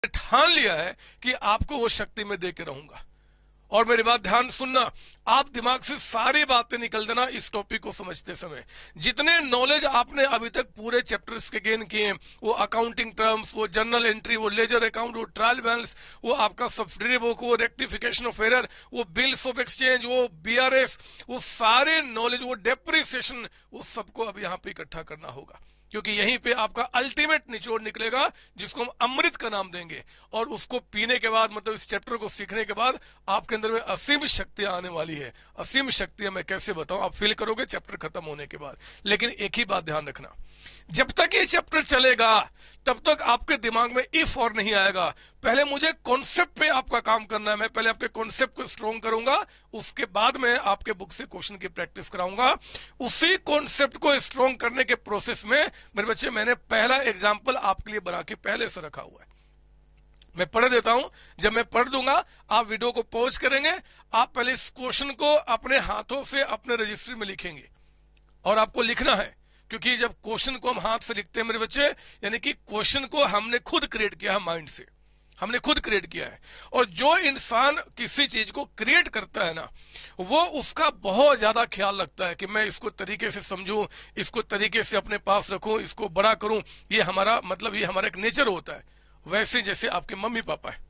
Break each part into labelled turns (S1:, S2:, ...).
S1: ठान लिया है कि आपको वो शक्ति मैं दे के रहूंगा। और मेरी बात ध्यान सुनना, आप दिमाग से सारी बातें निकल देना इस टॉपिक को समझते समय। जितने नॉलेज आपने अभी तक पूरे चैप्टर्स के गेन किए हैं, वो अकाउंटिंग टर्म्स, वो जर्नल एंट्री, वो लेजर अकाउंट, वो ट्रायल बैलेंस, वो आपका सब्सिडरी बुक, वो रेक्टिफिकेशन ऑफ एरर, वो बिल्स ऑफ एक्सचेंज, वो बीआरएस, वो सारे नॉलेज, वो डेप्रिसिएशन, वो सबको अब यहाँ पे इकट्ठा करना होगा, क्योंकि यहीं पे आपका अल्टीमेट निचोड़ निकलेगा जिसको हम अमृत का नाम देंगे। और उसको पीने के बाद, मतलब इस चैप्टर को सीखने के बाद आपके अंदर में असीम शक्तियां आने वाली है। असीम शक्तियां मैं कैसे बताऊं, आप फील करोगे चैप्टर खत्म होने के बाद। लेकिन एक ही बात ध्यान रखना, जब तक ये चैप्टर चलेगा तब तक आपके दिमाग में इफ और नहीं आएगा। पहले मुझे कॉन्सेप्ट पे आपका काम करना है। मैं पहले आपके कॉन्सेप्ट को स्ट्रॉन्ग करूंगा, उसके बाद मैं आपके बुक से क्वेश्चन की प्रैक्टिस कराऊंगा। उसी कॉन्सेप्ट को स्ट्रॉन्ग करने के प्रोसेस में मेरे बच्चे मैंने पहला एग्जाम्पल आपके लिए बना के पहले से रखा हुआ है। मैं पढ़ देता हूं, जब मैं पढ़ दूंगा आप वीडियो को पॉज करेंगे, आप पहले इस क्वेश्चन को अपने हाथों से अपने रजिस्ट्री में लिखेंगे। और आपको लिखना है, क्योंकि जब क्वेश्चन को हम हाथ से लिखते हैं मेरे बच्चे, यानी कि क्वेश्चन को हमने खुद क्रिएट किया है, माइंड से हमने खुद क्रिएट किया है। और जो इंसान किसी चीज को क्रिएट करता है ना, वो उसका बहुत ज्यादा ख्याल रखता है कि मैं इसको तरीके से समझूं, इसको तरीके से अपने पास रखूं, इसको बड़ा करूं। ये हमारा मतलब, ये हमारा एक नेचर होता है। वैसे जैसे आपके मम्मी पापा है,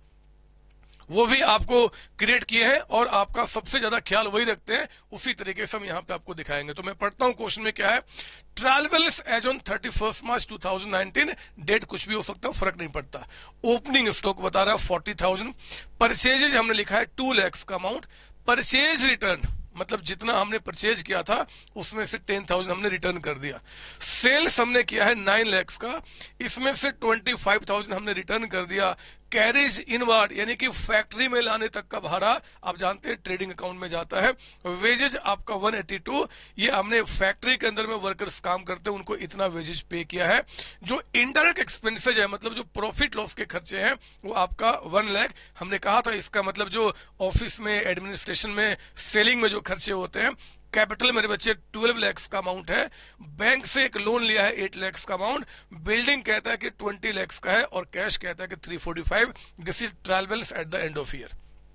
S1: वो भी आपको क्रिएट किए हैं और आपका सबसे ज्यादा ख्याल वही रखते हैं। उसी तरीके से हम यहाँ पे आपको दिखाएंगे। तो मैं पढ़ता हूं, क्वेश्चन में क्या है। Trial balance as on 31 March 2019, date कुछ भी हो सकता है, फर्क नहीं पड़ता। ओपनिंग स्टॉक बता रहा है 40,000। परचेजेज हमने लिखा है 2 लाख का अमाउंट। परचेज रिटर्न मतलब जितना हमने परचेज किया था उसमें से 10,000 हमने रिटर्न कर दिया। सेल्स हमने किया है 9 लाख का, इसमें से 25,000 हमने रिटर्न कर दिया। कैरेज इनवर्ड यानी कि फैक्ट्री में लाने तक का भाड़ा आप जानते हैं ट्रेडिंग अकाउंट में जाता है। वेजेज आपका 182, ये हमने फैक्ट्री के अंदर में वर्कर्स काम करते हैं उनको इतना वेजेज पे किया है। जो इनडायरेक्ट एक्सपेंसेज है, मतलब जो प्रॉफिट लॉस के खर्चे हैं, वो आपका 1 लाख। हमने कहा था इसका मतलब जो ऑफिस में, एडमिनिस्ट्रेशन में, सेलिंग में जो खर्चे होते हैं। कैपिटल मेरे बच्चे 12 लाख का अमाउंट है। बैंक से एक लोन लिया है 8 लाख का अमाउंट। बिल्डिंग कहता है कि 20 लाख का है और कैश कहता है कि 345। This is trial balance at the end of year.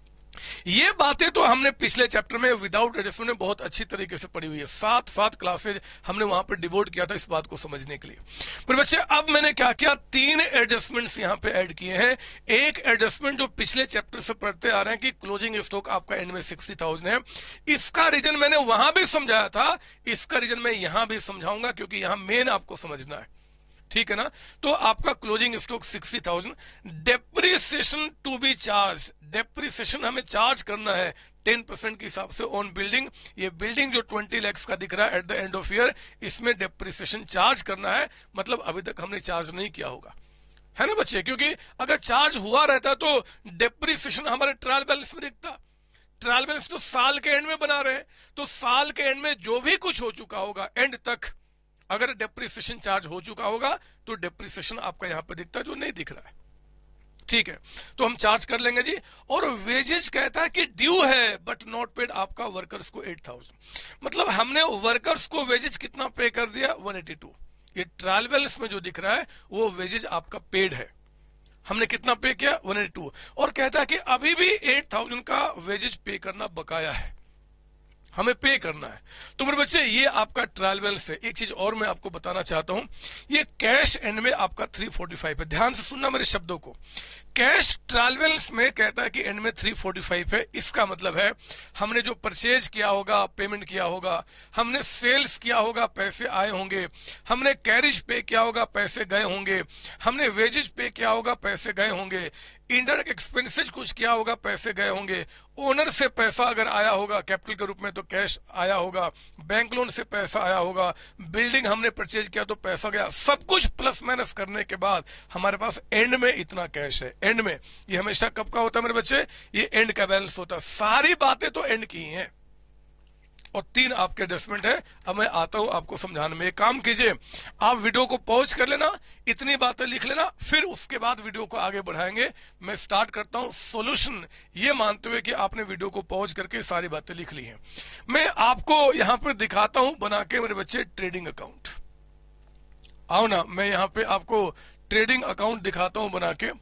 S1: ये बातें तो हमने पिछले चैप्टर में विदाउट एडजस्टमेंट में बहुत अच्छी तरीके से पढ़ी हुई है। 7 क्लासेज हमने वहां पर डिवोट किया था इस बात को समझने के लिए। पर बच्चे अब मैंने क्या किया, 3 एडजस्टमेंट्स यहां पे ऐड किए हैं। एक एडजस्टमेंट जो पिछले चैप्टर से पढ़ते आ रहे हैं कि क्लोजिंग स्टॉक आपका एंड में 60,000 है। इसका रीजन मैंने वहां भी समझाया था, इसका रीजन मैं यहां भी समझाऊंगा, क्योंकि यहां मेन आपको समझना है। ठीक है ना। तो आपका closing stock 60,000। Depreciation to be charge, depreciation हमें चार्ज करना है 10% के हिसाब से ऑन बिल्डिंग। ये बिल्डिंग जो 20 लाख का दिख रहा है at the end of year, इसमें डेप्रिसिएशन चार्ज करना है। मतलब अभी तक हमने चार्ज नहीं किया होगा, है ना बच्चे, क्योंकि अगर चार्ज हुआ रहता तो डेप्रिसिएशन हमारे ट्रायल बैलेंस में दिखता। ट्रायल बैलेंस तो साल के एंड में बना रहे हैं, तो साल के एंड में जो भी कुछ हो चुका होगा एंड तक, अगर डेप्रिसिएशन चार्ज हो चुका होगा तो डेप्रिसिएशन आपका यहां पर दिखता है, जो नहीं दिख रहा है। ठीक है, तो हम चार्ज कर लेंगे जी। और वेजेस कहता है कि ड्यू है बट नॉट पेड आपका वर्कर्स को 8,000। मतलब हमने वर्कर्स को वेजेस कितना पे कर दिया, 182। ये ट्रायल बैलेंस में जो दिख रहा है वो वेजेस आपका पेड है। हमने कितना पे किया, 182। और कहता है कि अभी भी 8,000 का वेजेस पे करना बकाया है, हमें पे करना है। तो मेरे बच्चे ये आपका ट्रायल बैलेंस है। एक चीज और मैं आपको बताना चाहता हूं, ये कैश एंड में आपका 345 है। ध्यान से सुनना मेरे शब्दों को। कैश ट्रायल बैलेंस में कहता है कि एंड में 345 है। इसका मतलब है हमने जो परचेज किया होगा, पेमेंट किया होगा, हमने सेल्स किया होगा, पैसे आए होंगे, हमने कैरिज पे किया होगा, पैसे गए होंगे, हमने वेजेज पे किया होगा, पैसे गए होंगे, इनडायरेक्ट एक्सपेंसेस कुछ किया होगा, पैसे गए होंगे, ओनर से पैसा अगर आया होगा कैपिटल के रूप में तो कैश आया होगा, बैंक लोन से पैसा आया होगा, बिल्डिंग हमने परचेज किया तो पैसा गया। सब कुछ प्लस माइनस करने के बाद हमारे पास एंड में इतना कैश है। एंड में ये हमेशा कब का होता है मेरे बच्चे, ये एंड का बैलेंस होता है। सारी बातें तो एंड की हैं और 3 आपके एडजस्टमेंट है। अब मैं आता हूं आपको समझाने में। एक काम कीजिए, आप वीडियो को पॉज कर लेना, इतनी बातें लिख लेना, फिर उसके बाद वीडियो को आगे बढ़ाएंगे। मैं स्टार्ट करता हूं सॉल्यूशन, ये मानते हुए कि आपने वीडियो को पॉज करके सारी बातें लिख ली हैं। मैं आपको यहां पर दिखाता हूं बना के मेरे बच्चे ट्रेडिंग अकाउंट। आओ ना, मैं यहां पे आपको ट्रेडिंग अकाउंट दिखाता हूं बना के।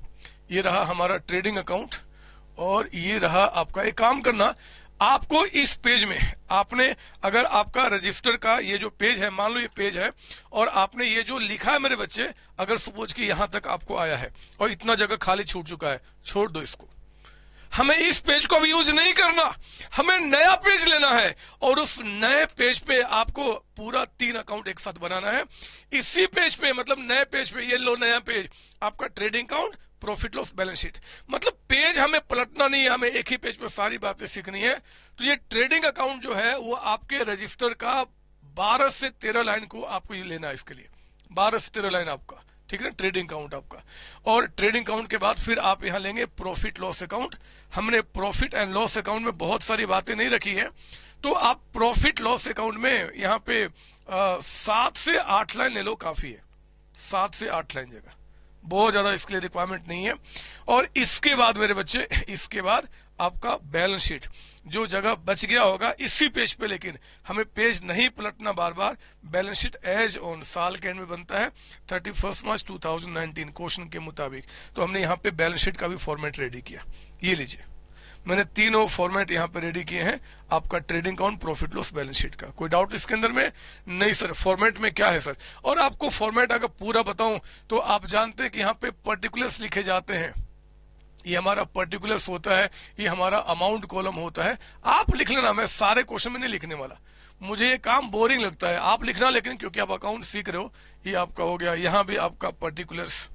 S1: ये रहा हमारा ट्रेडिंग अकाउंट और ये रहा आपका। एक काम करना, आपको इस पेज में आपने अगर आपका रजिस्टर का ये जो पेज है, मान लो ये पेज है और आपने ये जो लिखा है मेरे बच्चे, अगर सपोज कि यहां तक आपको आया है और इतना जगह खाली छूट चुका है, छोड़ दो इसको। हमें इस पेज को अब यूज नहीं करना, हमें नया पेज लेना है और उस नए पेज पे आपको पूरा 3 अकाउंट एक साथ बनाना है। इसी पेज पे, मतलब नए पेज पे, ये लो नया पेज आपका trading account, profit loss balance sheet. मतलब पेज हमें पलटना नहीं है, हमें एक ही पेज पे सारी बातें सीखनी है। तो ये ट्रेडिंग अकाउंट जो है वो आपके रजिस्टर का 12 से 13 लाइन को आपको ये लेना है। इसके लिए 12 से 13 लाइन आपका, ठीक है ना, ट्रेडिंग अकाउंट आपका। और ट्रेडिंग अकाउंट के बाद फिर आप यहां लेंगे प्रॉफिट लॉस अकाउंट। हमने प्रॉफिट एंड लॉस अकाउंट में बहुत सारी बातें नहीं रखी है, तो आप प्रॉफिट लॉस अकाउंट में यहाँ पे 7 से 8 लाइन ले लो, काफी है। 7 से 8 लाइन जगह, बहुत ज्यादा इसके लिए रिक्वायरमेंट नहीं है। और इसके बाद मेरे बच्चे, इसके बाद आपका बैलेंस शीट, जो जगह बच गया होगा इसी पेज पे, लेकिन हमें पेज नहीं पलटना बार बार। बैलेंस शीट एज ऑन साल के एंड में बनता है 31 मार्च 2019 क्वेश्चन के मुताबिक। तो हमने यहाँ पे बैलेंस शीट का भी फॉर्मेट रेडी किया। ये लीजिए, मैंने तीनों फॉर्मेट यहाँ पे रेडी किए हैं आपका trading account, profit loss, balance sheet का। कोई डाउट इसके अंदर में? नहीं सर, फॉर्मेट में क्या है सर? और आपको फॉर्मेट अगर पूरा बताऊं तो आप जानते हैं कि यहाँ पे पर्टिकुलर्स लिखे जाते हैं। ये हमारा पर्टिकुलर्स होता है, ये हमारा अमाउंट कॉलम होता है। आप लिख लेना, मैं सारे क्वेश्चन में नहीं लिखने वाला, मुझे ये काम बोरिंग लगता है। आप लिखना, लेकिन क्योंकि आप अकाउंट सीख रहे हो, ये आपका हो गया। यहाँ भी आपका पर्टिकुलर्स,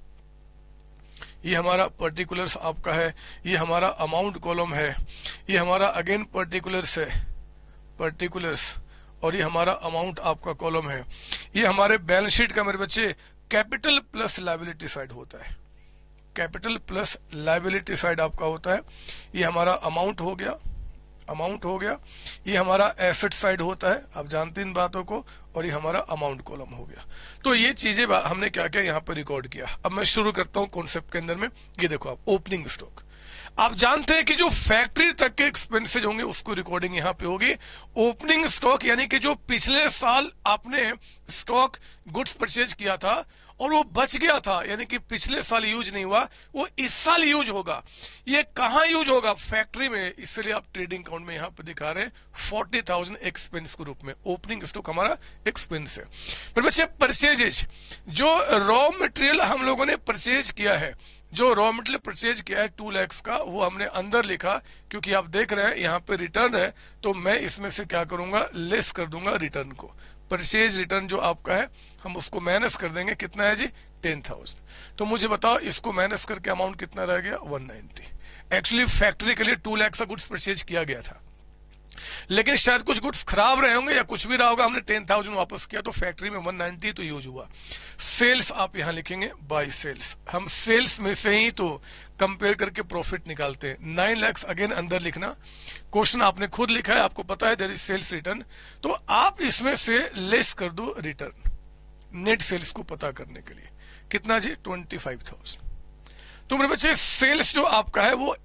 S1: ये हमारा पर्टिकुलर्स आपका है, ये हमारा अमाउंट कॉलम है, ये हमारा अगेन पर्टिकुलर्स है, पर्टिकुलर्स, और ये हमारा अमाउंट आपका कॉलम है। ये हमारे बैलेंस शीट का मेरे बच्चे कैपिटल प्लस लायबिलिटी साइड होता है, कैपिटल प्लस लायबिलिटी साइड आपका होता है। ये हमारा अमाउंट हो गया, अमाउंट हो गया। ये हमारा एसेट साइड होता है, आप जानते हैं इन बातों को। और ये हमारा अमाउंट कॉलम हो गया। तो ये चीजें हमने क्या क्या यहाँ पे रिकॉर्ड किया। अब मैं शुरू करता हूँ कॉन्सेप्ट के अंदर में। ये देखो आप, ओपनिंग स्टॉक, आप जानते हैं कि जो फैक्ट्री तक के एक्सपेंसेज होंगे उसको रिकॉर्डिंग यहाँ पे होगी। ओपनिंग स्टॉक यानी कि जो पिछले साल आपने स्टॉक गुड्स परचेज किया था और वो बच गया था, यानी कि पिछले साल यूज नहीं हुआ, वो इस साल यूज होगा। ये कहां यूज होगा? फैक्ट्री में। इसलिए आप ट्रेडिंग अकाउंट में यहां पे दिखा रहे हैं 40,000 एक्सपेंस के रूप में। ओपनिंग स्टॉक हमारा एक्सपेंस है। फिर बच्चे परचेजेज, जो रॉ मटेरियल हम लोगों ने परचेज किया है, जो रॉ मटेरियल परचेज किया है 2 लाख का, वो हमने अंदर लिखा, क्योंकि आप देख रहे हैं यहाँ पे रिटर्न है, तो मैं इसमें से क्या करूंगा, लेस कर दूंगा रिटर्न को। परचेज रिटर्न जो आपका है हम उसको माइनस कर देंगे। कितना है जी? 10,000। तो मुझे बताओ इसको माइनस करके अमाउंट कितना रह गया? 190। एक्चुअली फैक्ट्री के लिए 2 लाख का गुड्स परचेज किया गया था, लेकिन शायद कुछ गुड्स खराब रहे होंगे या कुछ भी रहा होगा, हमने 10,000 वापस किया, तो फैक्ट्री में 190 तो यूज हुआ। सेल्स आप यहां लिखेंगे बाय सेल्स, हम सेल्स में से ही तो कंपेयर करके प्रॉफिट निकालते हैं। 9 लाख अगेन अंदर लिखना। क्वेश्चन आपने खुद लिखा है, आपको पता है देयर इज सेल्स रिटर्न, तो आप इसमें से लेस कर दो रिटर्न नेट सेल्स को पता करने के लिए। कितना जी? 25,000। तो मेरे बच्चे सेल्स जो आपका है वो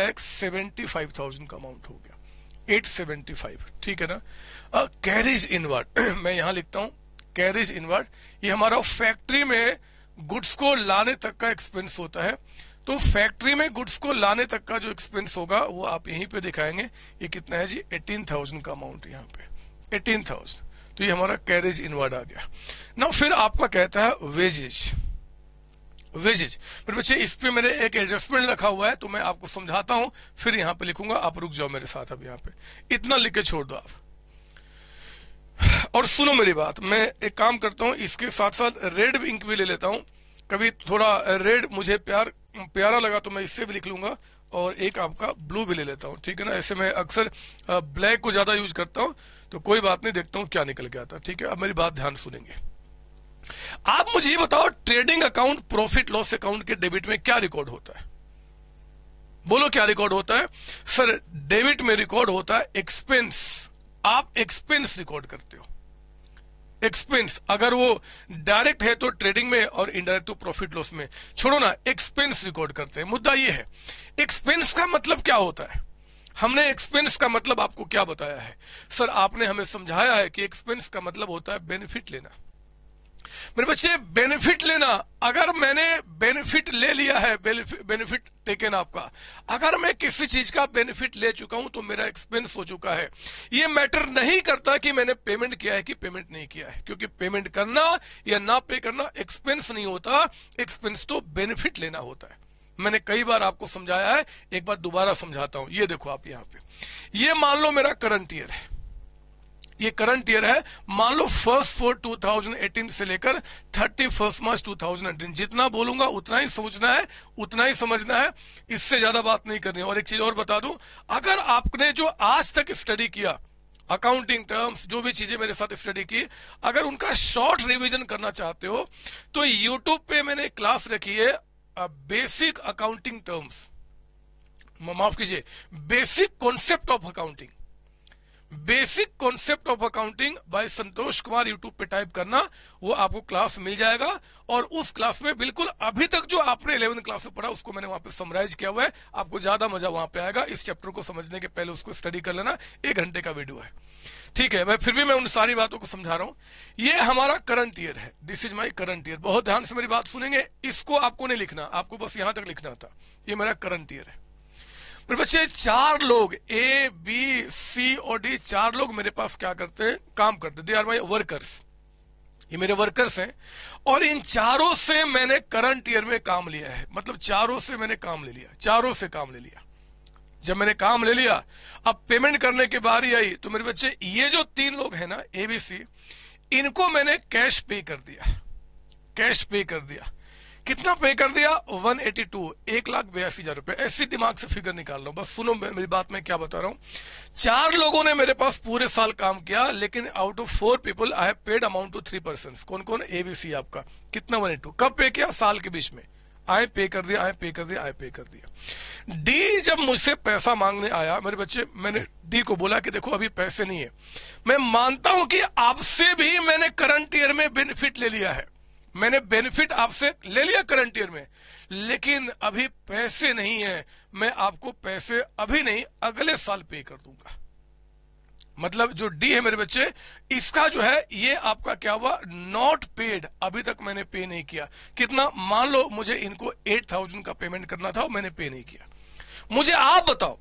S1: 8,75,000 का अमाउंट हो गया, 875, ठीक है ना। कैरिज इनवर्ड मैं यहां लिखता हूं, कैरिज इनवर्ड, ये हमारा फैक्ट्री में गुड्स को लाने तक का एक्सपेंस होता है। तो फैक्ट्री में गुड्स को लाने तक का जो एक्सपेंस होगा वो आप यहीं पे दिखाएंगे। ये कितना है जी? 18,000 का अमाउंट यहाँ पे, 18,000। तो ये हमारा कैरेज इनवर्ड आ गया ना। फिर आपका कहता है वेजेज, वेजेज मेरे बच्चे इस पे मैंने एक एडजस्टमेंट रखा हुआ है, तो मैं आपको समझाता हूं, फिर यहाँ पे लिखूंगा, आप रुक जाओ मेरे साथ। अब यहाँ पे इतना लिख के छोड़ दो आप, और सुनो मेरी बात। मैं एक काम करता हूं, इसके साथ साथ रेड इंक भी ले लेता हूं। कभी थोड़ा रेड मुझे प्यारा लगा तो मैं इससे भी लिख लूंगा, और एक आपका ब्लू भी ले लेता हूं, ठीक है ना। ऐसे मैं अक्सर ब्लैक को ज्यादा यूज करता हूं, तो कोई बात नहीं, देखता हूं क्या निकल के आता है, ठीक है। अब मेरी बात ध्यान सुनेंगे। आप मुझे ये बताओ, trading account profit loss account के डेबिट में क्या रिकॉर्ड होता है? बोलो क्या रिकॉर्ड होता है? सर डेबिट में रिकॉर्ड होता है एक्सपेंस। आप एक्सपेंस रिकॉर्ड करते हो, एक्सपेंस। अगर वो डायरेक्ट है तो ट्रेडिंग में, और इनडायरेक्ट तो प्रॉफिट लॉस में। छोड़ो ना, एक्सपेंस रिकॉर्ड करते हैं। मुद्दा ये है, एक्सपेंस का मतलब क्या होता है? हमने एक्सपेंस का मतलब आपको क्या बताया है? सर आपने हमें समझाया है कि एक्सपेंस का मतलब होता है बेनिफिट लेना। मेरे बच्चे बेनिफिट लेना, अगर मैंने बेनिफिट ले लिया है, बेनिफिट टेकन आपका, अगर मैं किसी चीज का बेनिफिट ले चुका हूं तो मेरा एक्सपेंस हो चुका है। ये मैटर नहीं करता कि मैंने पेमेंट किया है कि पेमेंट नहीं किया है, क्योंकि पेमेंट करना या ना पे करना एक्सपेंस नहीं होता, एक्सपेंस तो बेनिफिट लेना होता है। मैंने कई बार आपको समझाया है, एक बार दोबारा समझाता हूं। ये देखो आप यहां पे, ये मान लो मेरा करंट ईयर है, ये करंट ईयर है, मान लो 1 2018 से लेकर 31 मार्च 2018, जितना बोलूंगा उतना ही सोचना है, उतना ही समझना है, इससे ज्यादा बात नहीं करनी है। और एक चीज और बता दूं, अगर आपने जो आज तक स्टडी किया, अकाउंटिंग टर्म्स, जो भी चीजें मेरे साथ स्टडी की, अगर उनका शॉर्ट रिवीजन करना चाहते हो तो यूट्यूब पे मैंने क्लास रखी है, बेसिक अकाउंटिंग टर्म्स, माफ कीजिए, basic concept of accounting, basic concept of accounting by Santosh Kumar, YouTube पे टाइप करना, वो आपको क्लास मिल जाएगा। और उस क्लास में बिल्कुल अभी तक जो आपने 11th क्लास में पढ़ा उसको मैंने वहां पे समराइज किया हुआ है, आपको ज्यादा मजा वहां पे आएगा। इस चैप्टर को समझने के पहले उसको स्टडी कर लेना, 1 घंटे का वीडियो है, ठीक है। मैं फिर भी मैं उन सारी बातों को समझा रहा हूं। ये हमारा करंट ईयर है, this is my current year. बहुत ध्यान से मेरी बात सुनेंगे, इसको आपको नहीं लिखना, आपको बस यहां तक लिखना था। ये मेरा करंट ईयर है। मेरे बच्चे 4 लोग, ए बी सी और डी, 4 लोग मेरे पास क्या करते हैं, काम करते हैं। दे आर माई वर्कर्स, ये मेरे वर्कर्स हैं। और इन चारों से मैंने करंट ईयर में काम लिया है, मतलब चारों से मैंने काम ले लिया, चारों से काम ले लिया। जब मैंने काम ले लिया, अब पेमेंट करने की बारी आई, तो मेरे बच्चे ये जो 3 लोग हैं ना, ए बी सी, इनको मैंने कैश पे कर दिया, कैश पे कर दिया। कितना पे कर दिया, 182, 1,82,000 रुपए। ऐसी दिमाग से फिगर निकाल लो, बस सुनो मेरी बात, मैं क्या बता रहा हूं। 4 लोगों ने मेरे पास पूरे साल काम किया, लेकिन out of 4 people I have paid amount to 3 persons. कौन कौन, एबीसी आपका, कितना 182, कब पे किया, साल के बीच में, आए पे कर दिया, आए पे कर दिया, आए पे कर दिया। डी जब मुझसे पैसा मांगने आया, मेरे बच्चे, मैंने डी को बोला कि देखो अभी पैसे नहीं है, मैं मानता हूं कि आपसे भी मैंने करंट ईयर में बेनिफिट ले लिया है, मैंने बेनिफिट आपसे ले लिया करंट ईयर में, लेकिन अभी पैसे नहीं है, मैं आपको पैसे अभी नहीं अगले साल पे कर दूंगा। मतलब जो डी है मेरे बच्चे, इसका जो है ये आपका क्या हुआ, नॉट पेड, अभी तक मैंने पे नहीं किया। कितना, मान लो मुझे इनको 8,000 का पेमेंट करना था, मैंने पे नहीं किया। मुझे आप बताओ,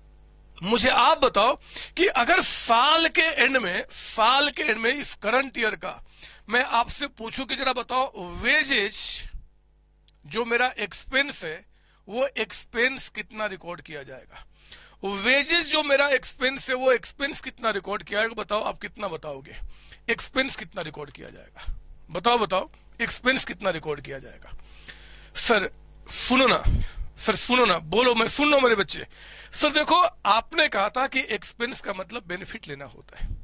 S1: मुझे आप बताओ कि अगर साल के एंड में इस करंट ईयर का मैं आपसे पूछूं कि जरा बताओ, वेजेज जो मेरा एक्सपेंस है, वो एक्सपेंस कितना रिकॉर्ड किया जाएगा, वेजेस जो मेरा एक्सपेंस है, वो एक्सपेंस कितना रिकॉर्ड किया जाएगा, बताओ आप कितना बताओगे, एक्सपेंस कितना रिकॉर्ड किया जाएगा, बताओ बताओ, एक्सपेंस कितना रिकॉर्ड किया जाएगा। सर सुनो ना, सर सुनो ना, बोलो, मैं सुन लो मेरे बच्चे। सर देखो, आपने कहा था कि एक्सपेंस का मतलब बेनिफिट लेना होता है,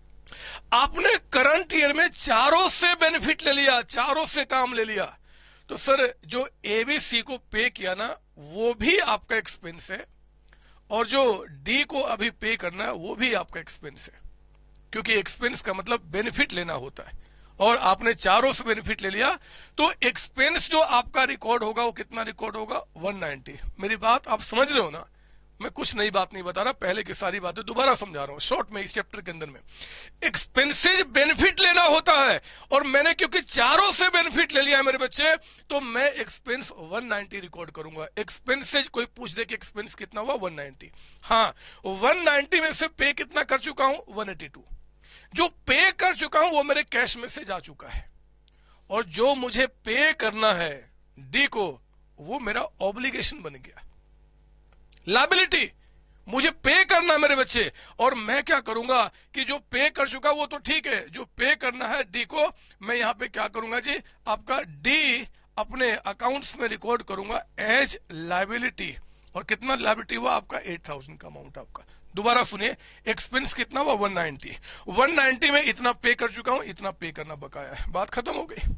S1: आपने करंट ईयर में चारों से बेनिफिट ले लिया, चारों से काम ले लिया, तो सर जो एबीसी को पे किया ना, वो भी आपका एक्सपेंस है, और जो डी को अभी पे करना है वो भी आपका एक्सपेंस है, क्योंकि एक्सपेंस का मतलब बेनिफिट लेना होता है, और आपने चारों से बेनिफिट ले लिया, तो एक्सपेंस जो आपका रिकॉर्ड होगा वो कितना रिकॉर्ड होगा, 190। मेरी बात आप समझ रहे हो ना, मैं कुछ नई बात नहीं बता रहा, पहले की सारी बातें दोबारा समझा रहा हूं शॉर्ट में, इस चैप्टर के अंदर में। एक्सपेंसेज बेनिफिट लेना होता है, और मैंने क्योंकि चारों से बेनिफिट ले लिया है मेरे बच्चे, तो मैं एक्सपेंस 190 रिकॉर्ड करूंगा। एक्सपेंसेज कोई पूछ दे कि एक्सपेंस कितना हुआ, 190। हाँ, 190 में से पे कितना कर चुका हूं, 182। जो पे कर चुका हूं वो मेरे कैश में से जा चुका है, और जो मुझे पे करना है डी को, वो मेरा ऑब्लिगेशन बन गया, लायबिलिटी, मुझे पे करना है मेरे बच्चे। और मैं क्या करूंगा कि जो पे कर चुका वो तो ठीक है, जो पे करना है डी को, मैं यहां पे क्या करूंगा जी, आपका डी अपने अकाउंट्स में रिकॉर्ड करूंगा एज लायबिलिटी। और कितना लायबिलिटी हुआ आपका, 8,000 का अमाउंट आपका। दोबारा सुनिए, एक्सपेंस कितना हुआ, 190। 190 में इतना पे कर चुका हूं, इतना पे करना बकाया है, बात खत्म हो गई,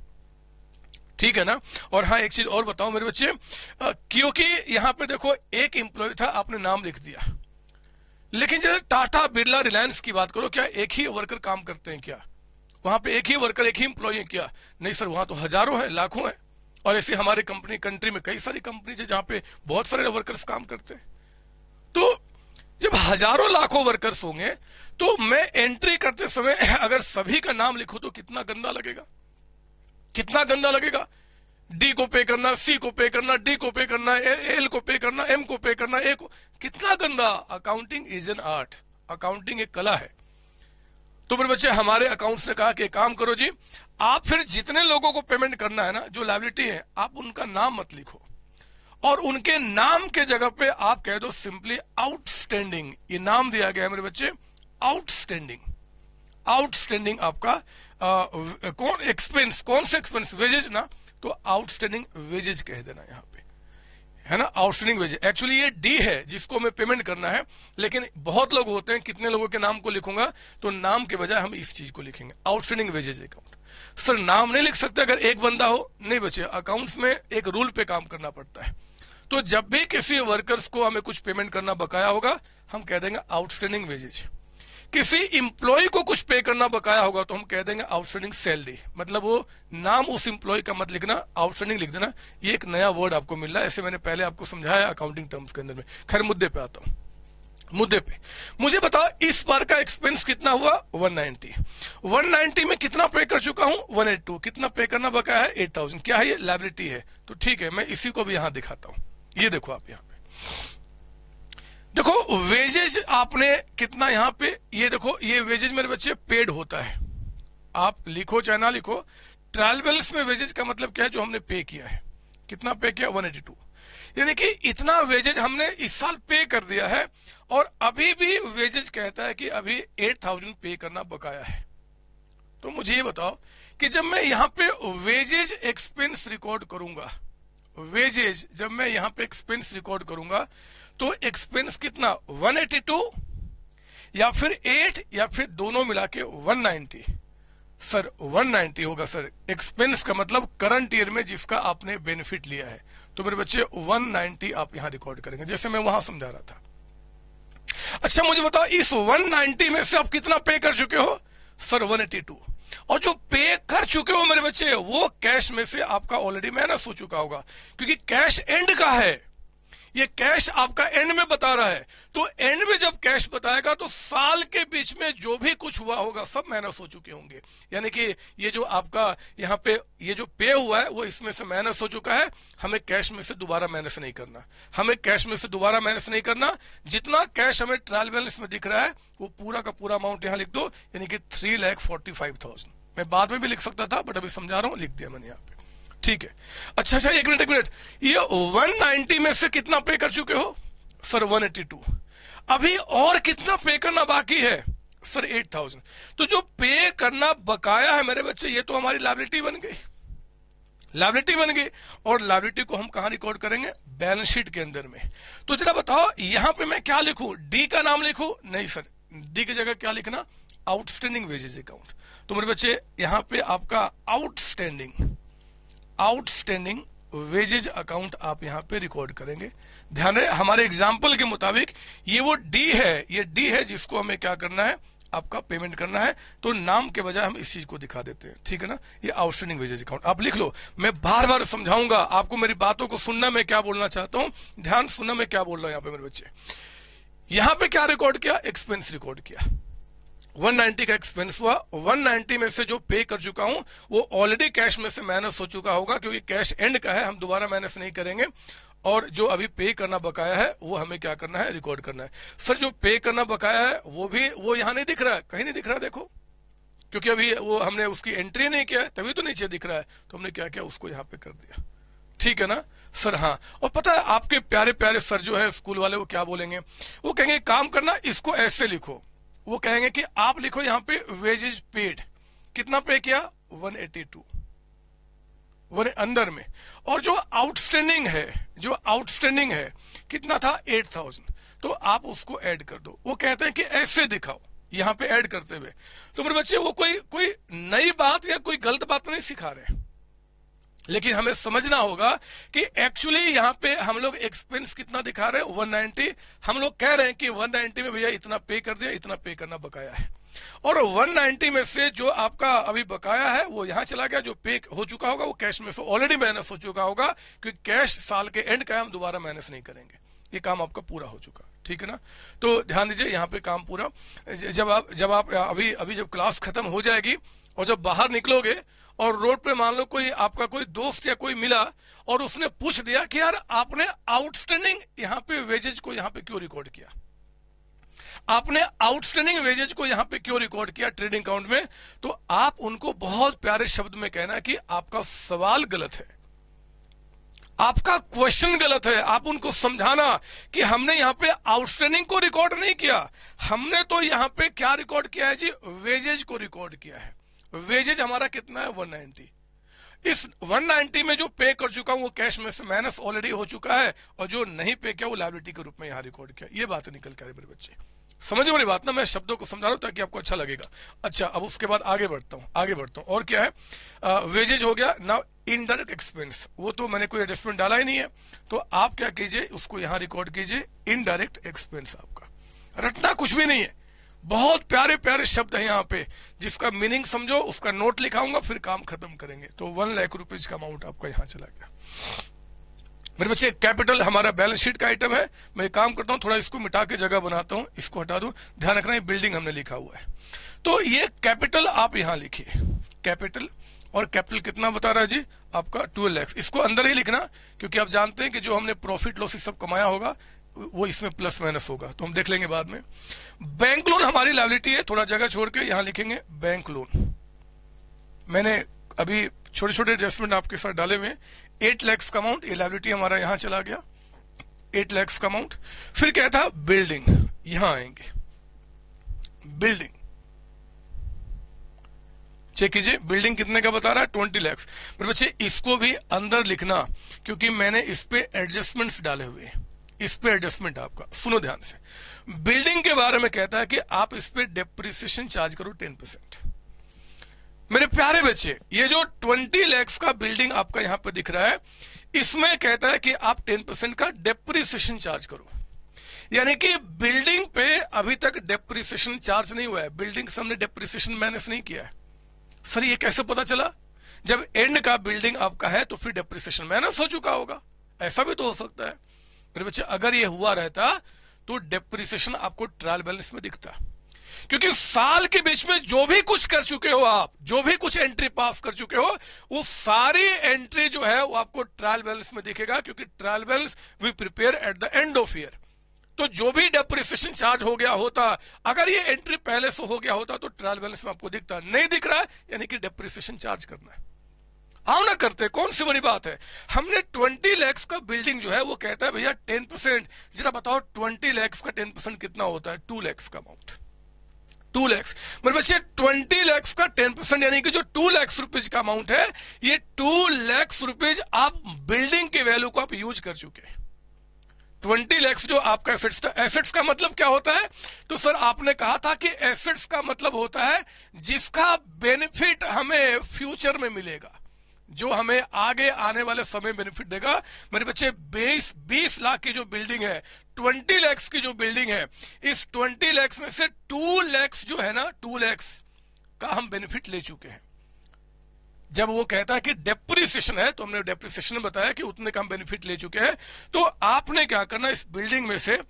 S1: ठीक है ना। और हाँ, एक चीज और बताओ मेरे बच्चे, क्योंकि यहां पे देखो एक एम्प्लॉय था, आपने नाम लिख दिया, लेकिन जैसे टाटा, बिरला, रिलायंस की बात करो, क्या एक ही वर्कर काम करते हैं क्या, वहां पे एक ही वर्कर, एक ही एम्प्लॉय है क्या, नहीं सर, वहां तो हजारों है, लाखों है। और ऐसे हमारे कंट्री में कई सारी कंपनी है जहां पे बहुत सारे वर्कर्स काम करते हैं। तो जब हजारों लाखों वर्कर्स होंगे, तो मैं एंट्री करते समय अगर सभी का नाम लिखूं तो कितना गंदा लगेगा, कितना गंदा लगेगा। डी को पे करना, सी को पे करना, डी को पे करना, एल को पे करना, एम को पे करना, ए को, कितना गंदा। Accounting is an art, accounting एक कला है। तो मेरे बच्चे हमारे अकाउंट्स ने कहा कि काम करो जी, आप फिर जितने लोगों को पेमेंट करना है ना, जो लायबिलिटी है, आप उनका नाम मत लिखो और उनके नाम के जगह पे आप कह दो सिंपली आउटस्टैंडिंग। ये नाम दिया गया है मेरे बच्चे, आउटस्टैंडिंग। आउटस्टैंडिंग आपका कौन एक्सपेंस, कौन से एक्सपेंस, वेजेज ना, तो आउटस्टैंडिंग वेजेज कह देना यहां पे, है ना, आउटस्टैंडिंग वेजेज। एक्चुअली ये डी है जिसको हमें पेमेंट करना है, लेकिन बहुत लोग होते हैं, कितने लोगों के नाम को लिखूंगा, तो नाम के बजाय हम इस चीज को लिखेंगे, आउटस्टैंडिंग वेजेज अकाउंट। सर नाम नहीं लिख सकते अगर एक बंदा हो? नहीं बच्चे, अकाउंट्स में एक रूल पे काम करना पड़ता है। तो जब भी किसी वर्कर्स को हमें कुछ पेमेंट करना बकाया होगा, हम कह देंगे आउटस्टैंडिंग वेजेज। किसी इंप्लॉय को कुछ पे करना बकाया होगा तो हम कह देंगे आउटस्टैंडिंग सैलरी। मतलब वो नाम उस इंप्लॉय का मत लिखना, आउटस्टैंडिंग लिख देना। ये एक नया वर्ड आपको मिल रहा है, ऐसे मैंने पहले आपको समझाया अकाउंटिंग टर्म्स के अंदर में। खैर मुद्दे पे आता हूं। मुद्दे पे मुझे बताओ इस बार का एक्सपेंस कितना हुआ? 190। 190 में कितना पे कर चुका हूं? 182। कितना पे करना बकाया है? 8000। क्या है ये? लायबिलिटी है। तो ठीक है, मैं इसी को भी यहां दिखाता हूं। ये देखो आप यहां पे, देखो वेजेज आपने कितना यहां पे, ये देखो ये वेजेज मेरे बच्चे पेड होता है। आप लिखो चाहे ना लिखो, ट्रायल बैलेंस में वेजेज का मतलब क्या है? जो हमने पे किया है। कितना पे किया? 182। यानी कि इतना वेजेज हमने इस साल पे कर दिया है और अभी भी वेजेज कहता है कि अभी 8000 पे करना बकाया है। तो मुझे ये बताओ कि जब मैं यहां पे वेजेज एक्सपेंस रिकॉर्ड करूंगा, वेजेज जब मैं यहां पे एक्सपेंस रिकॉर्ड करूंगा, तो एक्सपेंस कितना? 182 या फिर 8 या फिर दोनों मिला के 190। सर 190 होगा सर। एक्सपेंस का मतलब करंट ईयर में जिसका आपने बेनिफिट लिया है। तो मेरे बच्चे 190 आप यहां रिकॉर्ड करेंगे, जैसे मैं वहां समझा रहा था। अच्छा मुझे बताओ इस 190 में से आप कितना पे कर चुके हो? सर 182। और जो पे कर चुके हो मेरे बच्चे, वो कैश में से आपका ऑलरेडी माइनस हो चुका होगा, क्योंकि कैश एंड का है। ये कैश आपका एंड में बता रहा है। तो एंड में जब कैश बताएगा तो साल के बीच में जो भी कुछ हुआ होगा सब माइनस हो चुके होंगे। यानी कि ये जो आपका यहाँ पे ये जो पे हुआ है वो इसमें से माइनस हो चुका है। हमें कैश में से दोबारा माइनस नहीं करना, हमें कैश में से दोबारा माइनस नहीं करना। जितना कैश हमें ट्रायल बैलेंस में दिख रहा है वो पूरा का पूरा अमाउंट यहाँ लिख दो, यानी कि 3,45,000। मैं बाद में भी लिख सकता था बट अभी समझा रहा हूँ, लिख दिया मैंने यहाँ पे। ठीक है। अच्छा एक मिनट, ये 190 में से कितना पे कर चुके हो? सर 182। अभी और कितना पे करना बाकी है? सर 8000। तो जो पे करना बकाया है मेरे बच्चे, ये तो हमारी लायबिलिटी बन गई, लायबिलिटी बन गई। और लायबिलिटी को हम कहां रिकॉर्ड करेंगे? बैलेंस शीट के अंदर में। तो जरा बताओ यहां पे मैं क्या लिखूं? डी का नाम लिखूं? नहीं सर, डी की जगह क्या लिखना? Outstanding wages account. तो मेरे बच्चे यहां पे आपका आउटस्टैंडिंग वेजेज अकाउंट आप यहां पे रिकॉर्ड करेंगे। ध्यान रहे हमारे एग्जाम्पल के मुताबिक ये वो डी है, ये डी है जिसको हमें क्या करना है? आपका पेमेंट करना है। तो नाम के बजाय हम इस चीज को दिखा देते हैं। ठीक है ना? ये आउटस्टैंडिंग वेजेज अकाउंट आप लिख लो। मैं बार बार समझाऊंगा आपको, मेरी बातों को सुनना, मैं क्या बोलना चाहता हूं, ध्यान सुनना मैं क्या बोल रहा हूं। यहाँ पे मेरे बच्चे यहां पे क्या रिकॉर्ड किया? एक्सपेंस रिकॉर्ड किया। 190 का एक्सपेंस हुआ। 190 में से जो पे कर चुका हूं वो ऑलरेडी कैश में से माइनस हो चुका होगा, क्योंकि कैश एंड का है, हम दोबारा माइनस नहीं करेंगे। और जो अभी पे करना बकाया है वो हमें क्या करना है? रिकॉर्ड करना है। सर जो पे करना बकाया है वो यहां नहीं दिख रहा है, कहीं नहीं दिख रहा, देखो, क्योंकि अभी वो हमने उसकी एंट्री नहीं किया है, तभी तो नीचे दिख रहा है। तो हमने क्या किया? उसको यहां पे कर दिया। ठीक है ना सर? हाँ। और पता है आपके प्यारे प्यारे सर जो है स्कूल वाले, वो क्या बोलेंगे? वो कहेंगे काम करना, इसको ऐसे लिखो। वो कहेंगे कि आप लिखो यहां पे वेजेज पेड। कितना पे किया? 182 अंदर में। और जो आउटस्टैंडिंग है कितना था? 8000। तो आप उसको ऐड कर दो। वो कहते हैं कि ऐसे दिखाओ, यहां पे ऐड करते हुए। तो मेरे बच्चे वो कोई नई बात या कोई गलत बात नहीं सिखा रहे, लेकिन हमें समझना होगा कि एक्चुअली यहां पे हम लोग एक्सपेंस कितना दिखा रहे हैं? 190। हम लोग कह रहे हैं कि 190 में भैया इतना पे कर दिया, इतना पे करना बकाया है। और 190 में से जो आपका अभी बकाया है वो यहां चला गया। जो पे हो चुका होगा वो कैश में से ऑलरेडी माइनस हो चुका होगा, क्योंकि कैश साल के एंड का है, हम दोबारा माइनस नहीं करेंगे। ये काम आपका पूरा हो चुका। ठीक है ना? तो ध्यान दीजिए यहाँ पे काम पूरा। जब आप अभी जब क्लास खत्म हो जाएगी और जब बाहर निकलोगे और रोड पे मान लो कोई आपका कोई दोस्त या कोई मिला और उसने पूछ दिया कि यार आपने आउटस्टैंडिंग यहाँ पे वेजेज को यहाँ पे क्यों रिकॉर्ड किया, आपने आउटस्टैंडिंग वेजेज को यहाँ पे क्यों रिकॉर्ड किया ट्रेडिंग अकाउंट में, तो आप उनको बहुत प्यारे शब्द में कहना कि आपका सवाल गलत है, आपका क्वेश्चन गलत है। आप उनको समझाना कि हमने यहाँ पे आउटस्टैंडिंग को रिकॉर्ड नहीं किया, हमने तो यहाँ पे क्या रिकॉर्ड किया है जी, वेजेज को रिकॉर्ड किया है। वेजेज हमारा कितना है 190, इस 190 में जो पे कर चुका हूं वो कैश में से माइनस ऑलरेडी हो चुका है, और जो नहीं पे किया वो लायबिलिटी के रूप में यहाँ रिकॉर्ड किया। ये बात निकल कर मेरे बच्चे, समझो मेरी बात ना, मैं शब्दों को समझा रहा हूं ताकि आपको अच्छा लगेगा। अच्छा, अब उसके बाद आगे बढ़ता हूं और क्या है, वेजेज हो गया। नाउ इनडायरेक्ट एक्सपेंस, वो तो मैंने कोई एडजस्टमेंट डाला ही नहीं है, तो आप क्या कीजिए, उसको यहां रिकॉर्ड कीजिए इनडायरेक्ट एक्सपेंस। आपका रटना कुछ भी नहीं है, बहुत प्यारे प्यारे शब्द है यहाँ पे, जिसका मीनिंग समझो, उसका नोट लिखाऊंगा, फिर काम खत्म करेंगे। तो 1 लाख रुपीज का अमाउंट आपका यहां चला गया। मेरे बच्चे कैपिटल हमारा बैलेंस शीट का आइटम है। मैं काम करता हूं, थोड़ा इसको मिटा के जगह बनाता हूं, इसको हटा दूं, ध्यान रखना ये बिल्डिंग हमने लिखा हुआ है। तो ये कैपिटल आप यहां लिखिए, कैपिटल, और कैपिटल कितना बता रहा है जी आपका 12 लाख। इसको अंदर ही लिखना, क्योंकि आप जानते हैं कि जो हमने प्रॉफिट लॉस सब कमाया होगा वो इसमें प्लस माइनस होगा, तो हम देख लेंगे बाद में। बैंक लोन हमारी लायबिलिटी है, थोड़ा जगह छोड़ के यहां लिखेंगे बैंक लोन। मैंने अभी छोटे छोटे एडजस्टमेंट आपके साथ डाले हुए। 8 लाख का अमाउंट, ये लायबिलिटी हमारा यहां चला गया, 8 लाख का अमाउंट। फिर क्या था, बिल्डिंग, यहां आएंगे बिल्डिंग, चेक कीजिए बिल्डिंग कितने का बता रहा है 20 लाख। मेरे बच्चे इसको भी अंदर लिखना, क्योंकि मैंने इस पे एडजस्टमेंट्स डाले हुए हैं, इस पे एडजस्टमेंट आपका सुनो ध्यान से। बिल्डिंग के बारे में कहता है कि आप इस पे डेप्रिसिएशन चार्ज करो 10%। मेरे प्यारे बच्चे, ये जो 20 लाख का बिल्डिंग आपका यहां पे दिख रहा है, इसमें कहता है कि आप 10% का डेप्रिसिएशन चार्ज करो। यानी कि बिल्डिंग पे अभी तक डेप्रिसिएशन चार्ज नहीं हुआ है, बिल्डिंग से हमने डेप्रिसिएशन माइनस नहीं किया है। सर ये कैसे पता चला, जब एंड का बिल्डिंग आपका है तो फिर डेप्रिसिएशन माइनस हो चुका होगा, ऐसा भी तो हो सकता है। मेरे बच्चे अगर ये हुआ रहता तो डेप्रिसिएशन आपको ट्रायल बैलेंस में दिखता, क्योंकि साल के बीच में जो भी कुछ कर चुके हो आप, जो भी कुछ एंट्री पास कर चुके हो, वो सारी एंट्री जो है वो आपको ट्रायल बैलेंस में दिखेगा, क्योंकि trial balance we prepare at the end of year. तो जो भी डेप्रिसिएशन चार्ज हो गया होता, अगर ये एंट्री पहले से हो गया होता तो ट्रायल बैलेंस में आपको दिखता, नहीं दिख रहा है यानी कि डेप्रिसिएशन चार्ज करना है। आओ ना करते, कौन सी बड़ी बात है। हमने 20 लाख का बिल्डिंग जो है वो कहता है भैया 10%, जरा बताओ 20 लाख का 10% कितना होता है, 2 लाख का अमाउंट, 2 लाख। मेरे बच्चे 20 लाख का 10% यानी कि जो 2 लाख रुपीज का अमाउंट है, ये 2 लाख रुपीज आप बिल्डिंग के वैल्यू को आप यूज कर चुके हैं। 20 लाख जो आपका एसेट्स था, एसेट्स का मतलब क्या होता है, तो सर आपने कहा था कि एसेट्स का मतलब होता है जिसका बेनिफिट हमें फ्यूचर में मिलेगा, जो हमें आगे आने वाले समय बेनिफिट देगा। मेरे बच्चे 20 लाख की जो बिल्डिंग है, 20 लाख की जो बिल्डिंग है, इस 20 लाख में से 2 लाख जो है ना, 2 लाख का हम बेनिफिट ले चुके हैं। जब वो कहता है कि डेप्रिसिएशन है, तो हमने डेप्रिसिएशन में बताया कि उतने का हम बेनिफिट ले चुके हैं। तो आपने क्या करना, इस बिल्डिंग में से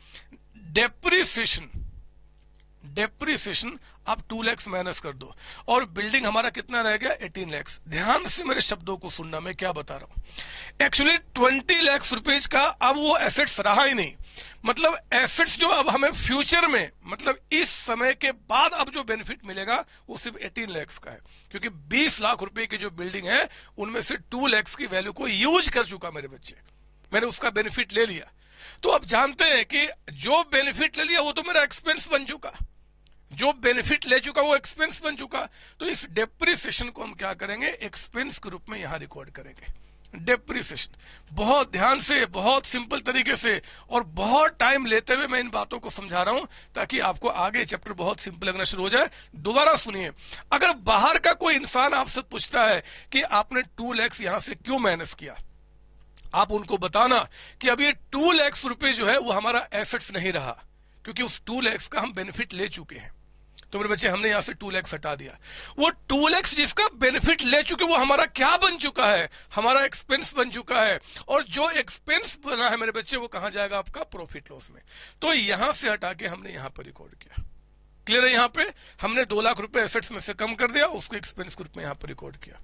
S1: डेप्रिसिएशन आप 2 लाख माइनस कर दो, और बिल्डिंग हमारा कितना रह गया 18 लाख। ध्यान से मेरे शब्दों को सुनना, मैं क्या बता रहा हूं। एक्चुअली 20 लाख रुपीज का अब वो एसेट्स रहा ही नहीं, मतलब एसेट्स जो अब हमें फ्यूचर में, मतलब इस समय के बाद अब जो बेनिफिट मिलेगा वो सिर्फ 18 लाख का है, क्योंकि 20 लाख रुपए की जो बिल्डिंग है उनमें से 2 लाख की वैल्यू को यूज कर चुका मेरे बच्चे, मैंने उसका बेनिफिट ले लिया। तो अब जानते हैं कि जो बेनिफिट ले लिया वो तो मेरा एक्सपेंस बन चुका, जो बेनिफिट ले चुका वो एक्सपेंस बन चुका। तो इस डेप्रिसिएशन को हम क्या करेंगे, एक्सपेंस के रूप में यहां रिकॉर्ड करेंगे। डेप्रिसिएशन बहुत ध्यान से, बहुत सिंपल तरीके से और बहुत टाइम लेते हुए मैं इन बातों को समझा रहा हूं, ताकि आपको आगे चैप्टर बहुत सिंपल लगना शुरू हो जाए। दोबारा सुनिए, अगर बाहर का कोई इंसान आपसे पूछता है कि आपने 2 लाख यहां से क्यों माइनस किया, आप उनको बताना कि अब ये 2 लाख रुपए जो है वो हमारा एसेट्स नहीं रहा, क्योंकि उस 2 लाख का हम बेनिफिट ले चुके हैं। तो मेरे बच्चे हमने यहां से 2 लाख हटा दिया, वो 2 लाख जिसका बेनिफिट ले चुके वो हमारा क्या बन चुका है, हमारा एक्सपेंस बन चुका है। और जो एक्सपेंस बना है मेरे बच्चे वो कहां जाएगा, आपका प्रॉफिट लॉस में। तो यहां से हटा के हमने यहां पर रिकॉर्ड किया। क्लियर है, यहां पे हमने 2 लाख रुपए एसेट्स में से कम कर दिया, उसको एक्सपेंस के रूप में यहां पर रिकॉर्ड किया।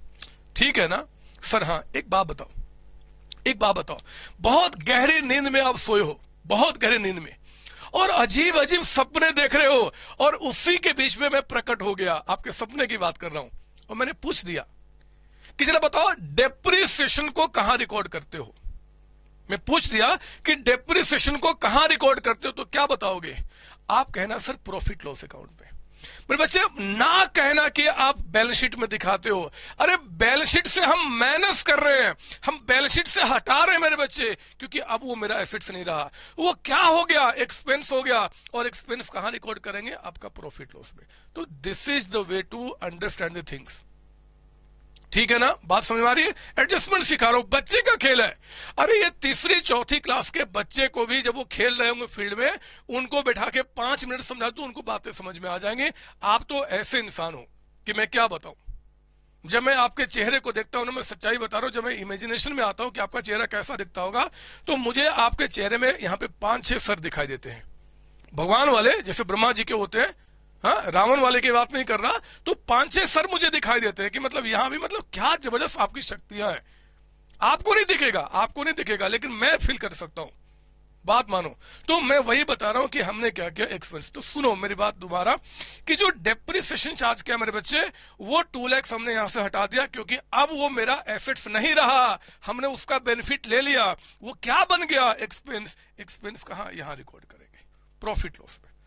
S1: ठीक है ना सर? हाँ, एक बात बताओ, बहुत गहरी नींद में आप सोए हो, बहुत गहरी नींद में, और अजीब अजीब सपने देख रहे हो, और उसी के बीच में मैं प्रकट हो गया, आपके सपने की बात कर रहा हूं, और मैंने पूछ दिया कि जरा बताओ डेप्रिसिएशन को कहां रिकॉर्ड करते हो? मैं पूछ दिया कि डेप्रिसिएशन को कहां रिकॉर्ड करते हो, तो क्या बताओगे? आप कहना सर प्रॉफिट लॉस अकाउंट पे। मेरे बच्चे, ना कहना कि आप बैलेंस शीट में दिखाते हो। अरे बैलेंस शीट से हम माइनस कर रहे हैं, हम बैलेंस शीट से हटा रहे हैं मेरे बच्चे, क्योंकि अब वो मेरा एसेट्स नहीं रहा, वो क्या हो गया? एक्सपेंस हो गया। और एक्सपेंस कहां रिकॉर्ड करेंगे? आपका प्रॉफिट लॉस में। तो this is the way to understand the things. ठीक है ना? बात समझ में आ रही है? एडजस्टमेंट सिखा रहा हूं, बच्चे का खेल है। अरे ये तीसरी चौथी क्लास के बच्चे को भी जब वो खेल रहे होंगे फील्ड में, उनको बैठा के 5 मिनट समझा दूं, उनको बातें समझ में आ जाएंगी। आप तो ऐसे इंसान हो कि मैं क्या बताऊं। जब मैं आपके चेहरे को देखता हूं ना, मैं सच्चाई बता रहा हूं, जब मैं इमेजिनेशन में आता हूं कि आपका चेहरा कैसा दिखता होगा, तो मुझे आपके चेहरे में यहाँ पे 5-6 सर दिखाई देते हैं, भगवान वाले, जैसे ब्रह्मा जी के होते हैं। हाँ, रावण वाले की बात नहीं कर रहा। तो 5-6 सर मुझे दिखाई देते हैं कि मतलब यहां भी मतलब क्या जबरदस्त आपकी शक्तियां हैं। आपको नहीं दिखेगा, लेकिन मैं फील कर सकता हूं। बात मानो। तो मैं वही बता रहा हूं कि हमने क्या किया, एक्सपेंस। तो सुनो मेरी बात दोबारा, कि जो डेप्रिसिएशन चार्ज किया मेरे बच्चे, वो 2 लाख हमने यहां से हटा दिया, क्योंकि अब वो मेरा एसेट्स नहीं रहा, हमने उसका बेनिफिट ले लिया। वो क्या बन गया? एक्सपेंस। एक्सपेंस कहां? यहां रिकॉर्ड करेंगे, प्रॉफिट लॉस में।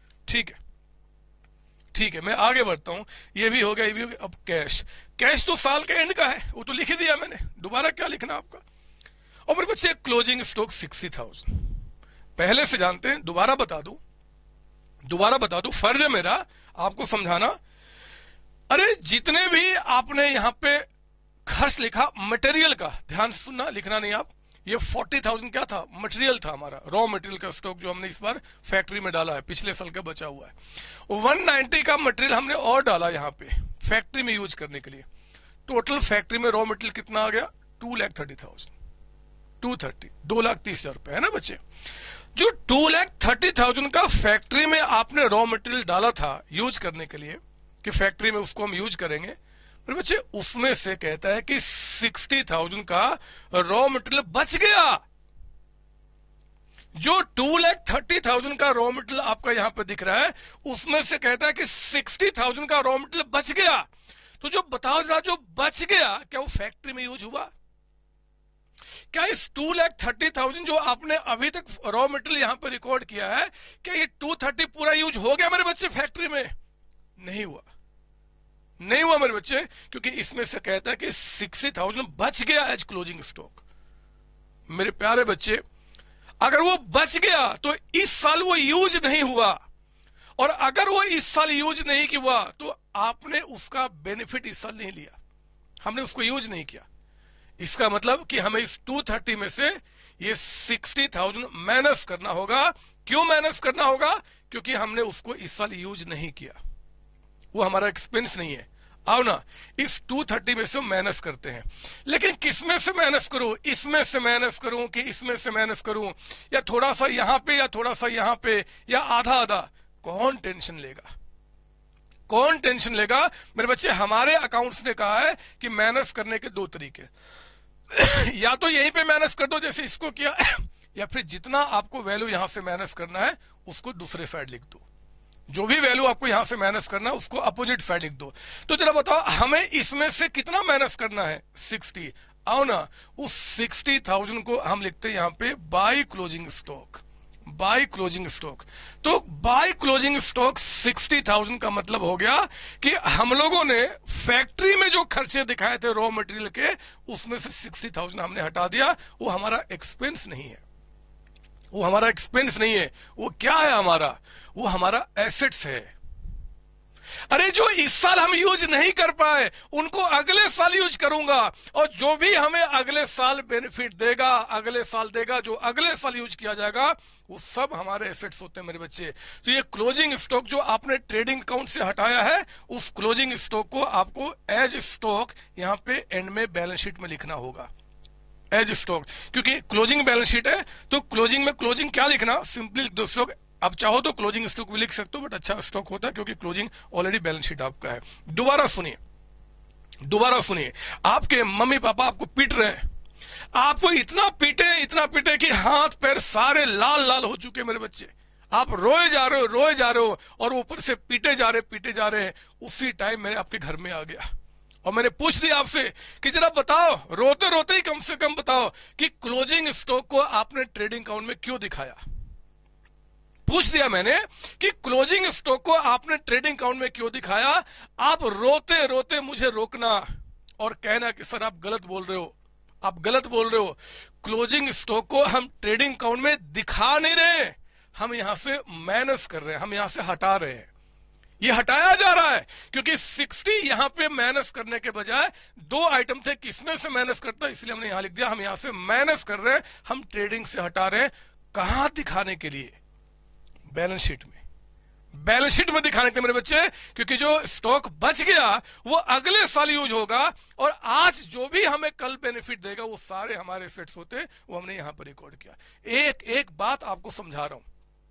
S1: ठीक है, मैं आगे बढ़ता हूं। ये भी हो गया, ये भी हो गया। अब कैश तो साल के एंड का है, वो तो लिख ही दिया मैंने, दोबारा क्या लिखना आपका। और मेरे बच्चे क्लोजिंग स्टॉक 60,000 पहले से जानते हैं, दोबारा बता दूं, फर्ज है मेरा आपको समझाना। अरे जितने भी आपने यहां पे खर्च लिखा मटेरियल का, ध्यान से सुनना, लिखना नहीं आप। ये 40,000 क्या था? मटेरियल था हमारा, रॉ मटेरियल का स्टॉक जो हमने इस बार फैक्ट्री में डाला है, पिछले साल का बचा हुआ है। 190 का मटेरियल हमने और डाला यहाँ पे फैक्ट्री में यूज करने के लिए। टोटल फैक्ट्री में रॉ मटेरियल कितना आ गया? 2,30,000, 2,30,000 रुपए, है ना बच्चे? जो 2,30,000 का फैक्ट्री में आपने रॉ मटेरियल डाला था यूज करने के लिए, कि फैक्ट्री में उसको हम यूज करेंगे, मेरे बच्चे, उसमें से कहता है कि 60,000 का रॉ मटेरियल बच गया। जो 2,30,000 का रॉ मटेरियल आपका यहां पे दिख रहा है, उसमें से कहता है कि 60,000 का रॉ मटेरियल बच गया। तो जो बताओ जरा, जो बच गया, क्या वो फैक्ट्री में यूज हुआ? क्या इस 2,30,000 जो आपने अभी तक रॉ मटेरियल यहां पे रिकॉर्ड किया है, क्या ये 230 पूरा यूज हो गया मेरे बच्चे फैक्ट्री में? नहीं हुआ मेरे बच्चे, क्योंकि इसमें से कहता है कि 60,000 बच गया एज क्लोजिंग स्टॉक। मेरे प्यारे बच्चे, अगर वो बच गया तो इस साल वो यूज नहीं हुआ, और अगर वो इस साल यूज नहीं हुआ तो आपने उसका बेनिफिट इस साल नहीं लिया, हमने उसको यूज नहीं किया। इसका मतलब कि हमें इस 230 में से ये 60,000 माइनस करना होगा। क्यों माइनस करना होगा? क्योंकि हमने उसको इस साल यूज नहीं किया, वो हमारा एक्सपेंस नहीं है। आओ ना, इस 230 में से माइनस करते हैं। लेकिन किस में से माइनस करूं? इसमें से माइनस करूं कि इसमें से माइनस करूं, या थोड़ा सा यहां पे या थोड़ा सा यहां पे, या आधा आधा? कौन टेंशन लेगा? मेरे बच्चे, हमारे अकाउंट्स ने कहा है कि माइनस करने के 2 तरीके या तो यहीं पे माइनस कर दो जैसे इसको किया, या फिर जितना आपको वैल्यू यहां से माइनस करना है उसको दूसरे साइड लिख दो। जो भी वैल्यू आपको यहां से माइनस करना है उसको अपोजिट साइड लिख दो। तो जरा बताओ, हमें इसमें से कितना माइनस करना है? 60। आओ ना, उस 60,000 को हम लिखते हैं यहां पे बाय क्लोजिंग स्टॉक। तो बाय क्लोजिंग स्टॉक 60,000 का मतलब हो गया कि हम लोगों ने फैक्ट्री में जो खर्चे दिखाए थे रॉ मटेरियल के, उसमें से 60,000 हमने हटा दिया। वो हमारा एक्सपेंस नहीं है, वो क्या है हमारा? वो हमारा एसेट्स है। अरे जो इस साल हम यूज नहीं कर पाए, उनको अगले साल यूज करूंगा, और जो भी हमें अगले साल बेनिफिट देगा, जो अगले साल यूज किया जाएगा, वो सब हमारे एसेट्स होते हैं मेरे बच्चे। तो ये क्लोजिंग स्टॉक जो आपने ट्रेडिंग अकाउंट से हटाया है, उस क्लोजिंग स्टॉक को आपको एज स्टॉक यहां पे एंड में बैलेंस शीट में लिखना होगा, एज स्टॉक। क्योंकि क्लोजिंग बैलेंस शीट है, तो क्लोजिंग में क्लोजिंग क्या लिखना? सिंपली लिख दो स्टॉक। अब चाहो तो क्लोजिंग स्टॉक भी लिख सकते हो, बट अच्छा स्टॉक होता है क्योंकि क्लोजिंग ऑलरेडी बैलेंस शीट आपका है। दोबारा सुनिए, दोबारा सुनिए, आपके मम्मी पापा आपको पीट रहे हैं, आपको इतना पीटे कि हाथ पैर सारे लाल लाल हो चुके मेरे बच्चे, आप रोए जा रहे हो और ऊपर से पीटे जा रहे हैं। उसी टाइम मैं आपके घर में आ गया और मैंने पूछ दिया आपसे कि जरा बताओ, रोते रोते ही कम से कम बताओ कि क्लोजिंग स्टॉक को आपने ट्रेडिंग अकाउंट में क्यों दिखाया। पूछ दिया मैंने कि क्लोजिंग स्टॉक को आपने ट्रेडिंग अकाउंट में क्यों दिखाया। आप रोते रोते मुझे रोकना और कहना कि सर आप गलत बोल रहे हो, क्लोजिंग स्टॉक को हम ट्रेडिंग अकाउंट में दिखा नहीं रहे, हम यहां से माइनस कर रहे हैं, हम यहां से हटा रहे हैं। ये हटाया जा रहा है क्योंकि 60 यहां पे माइनस करने के बजाय 2 आइटम थे, किसमें से माइनस करता, इसलिए हमने यहां लिख दिया हम यहां से माइनस कर रहे हैं, हम ट्रेडिंग से हटा रहे हैं। कहां दिखाने के लिए? बैलेंस शीट में दिखाने के लिए मेरे बच्चे, क्योंकि जो स्टॉक बच गया वो अगले साल यूज होगा और आज जो भी हमें कल बेनिफिट देगा वो सारे हमारे एसेट्स होते, वो हमने यहां पर रिकॉर्ड किया। एक एक बात आपको समझा रहा हूं,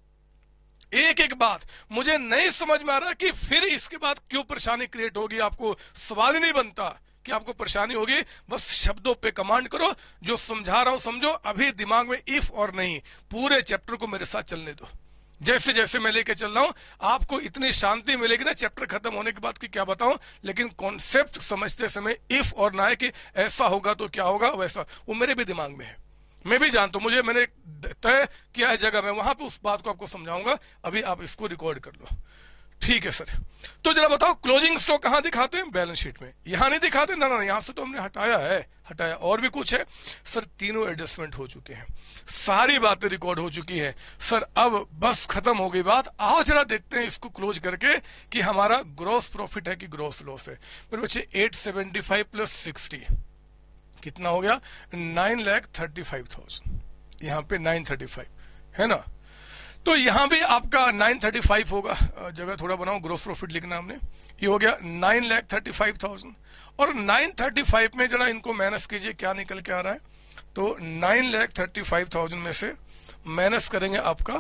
S1: एक एक बात मुझे नहीं समझ में आ रहा कि फिर इसके बाद क्यों परेशानी क्रिएट होगी। आपको सवाल ही नहीं बनता कि आपको परेशानी होगी, बस शब्दों पे कमांड करो, जो समझा रहा हूं समझो। अभी दिमाग में इफ और नहीं, पूरे चैप्टर को मेरे साथ चलने दो। जैसे जैसे मैं लेके चल रहा हूं आपको इतनी शांति मिलेगी ना चैप्टर खत्म होने के बाद कि क्या बताऊं, लेकिन कॉन्सेप्ट समझते समय इफ और ना है कि ऐसा होगा तो क्या होगा, वैसा वो मेरे भी दिमाग में है, मैं भी जानता हूं, मैंने तय किया है जगह में, वहां पे उस बात को आपको समझाऊंगा। अभी आप इसको रिकॉर्ड कर लो, ठीक है सर। तो जरा बताओ क्लोजिंग स्टॉक कहां दिखाते हैं? बैलेंस शीट में। यहां नहीं दिखाते ना, यहां से तो हमने हटाया। और भी कुछ है सर? तीनों एडजस्टमेंट हो चुके हैं, सारी बातें रिकॉर्ड हो चुकी है सर, अब बस खत्म हो गई बात। आओ जरा देखते हैं इसको क्लोज करके कि हमारा ग्रॉस प्रॉफिट है कि ग्रॉस लॉस है। मेरे बच्चे 875 प्लस 60 कितना हो गया? 9,35,000। यहाँ पे 935 है ना, तो यहां भी आपका 935 होगा। जगह थोड़ा बनाओ, ग्रॉस प्रॉफिट लिखना हमने, ये हो गया 9,35,000 और 935 में जरा इनको माइनस कीजिए, क्या निकल के आ रहा है? तो 9,35,000 में से माइनस करेंगे आपका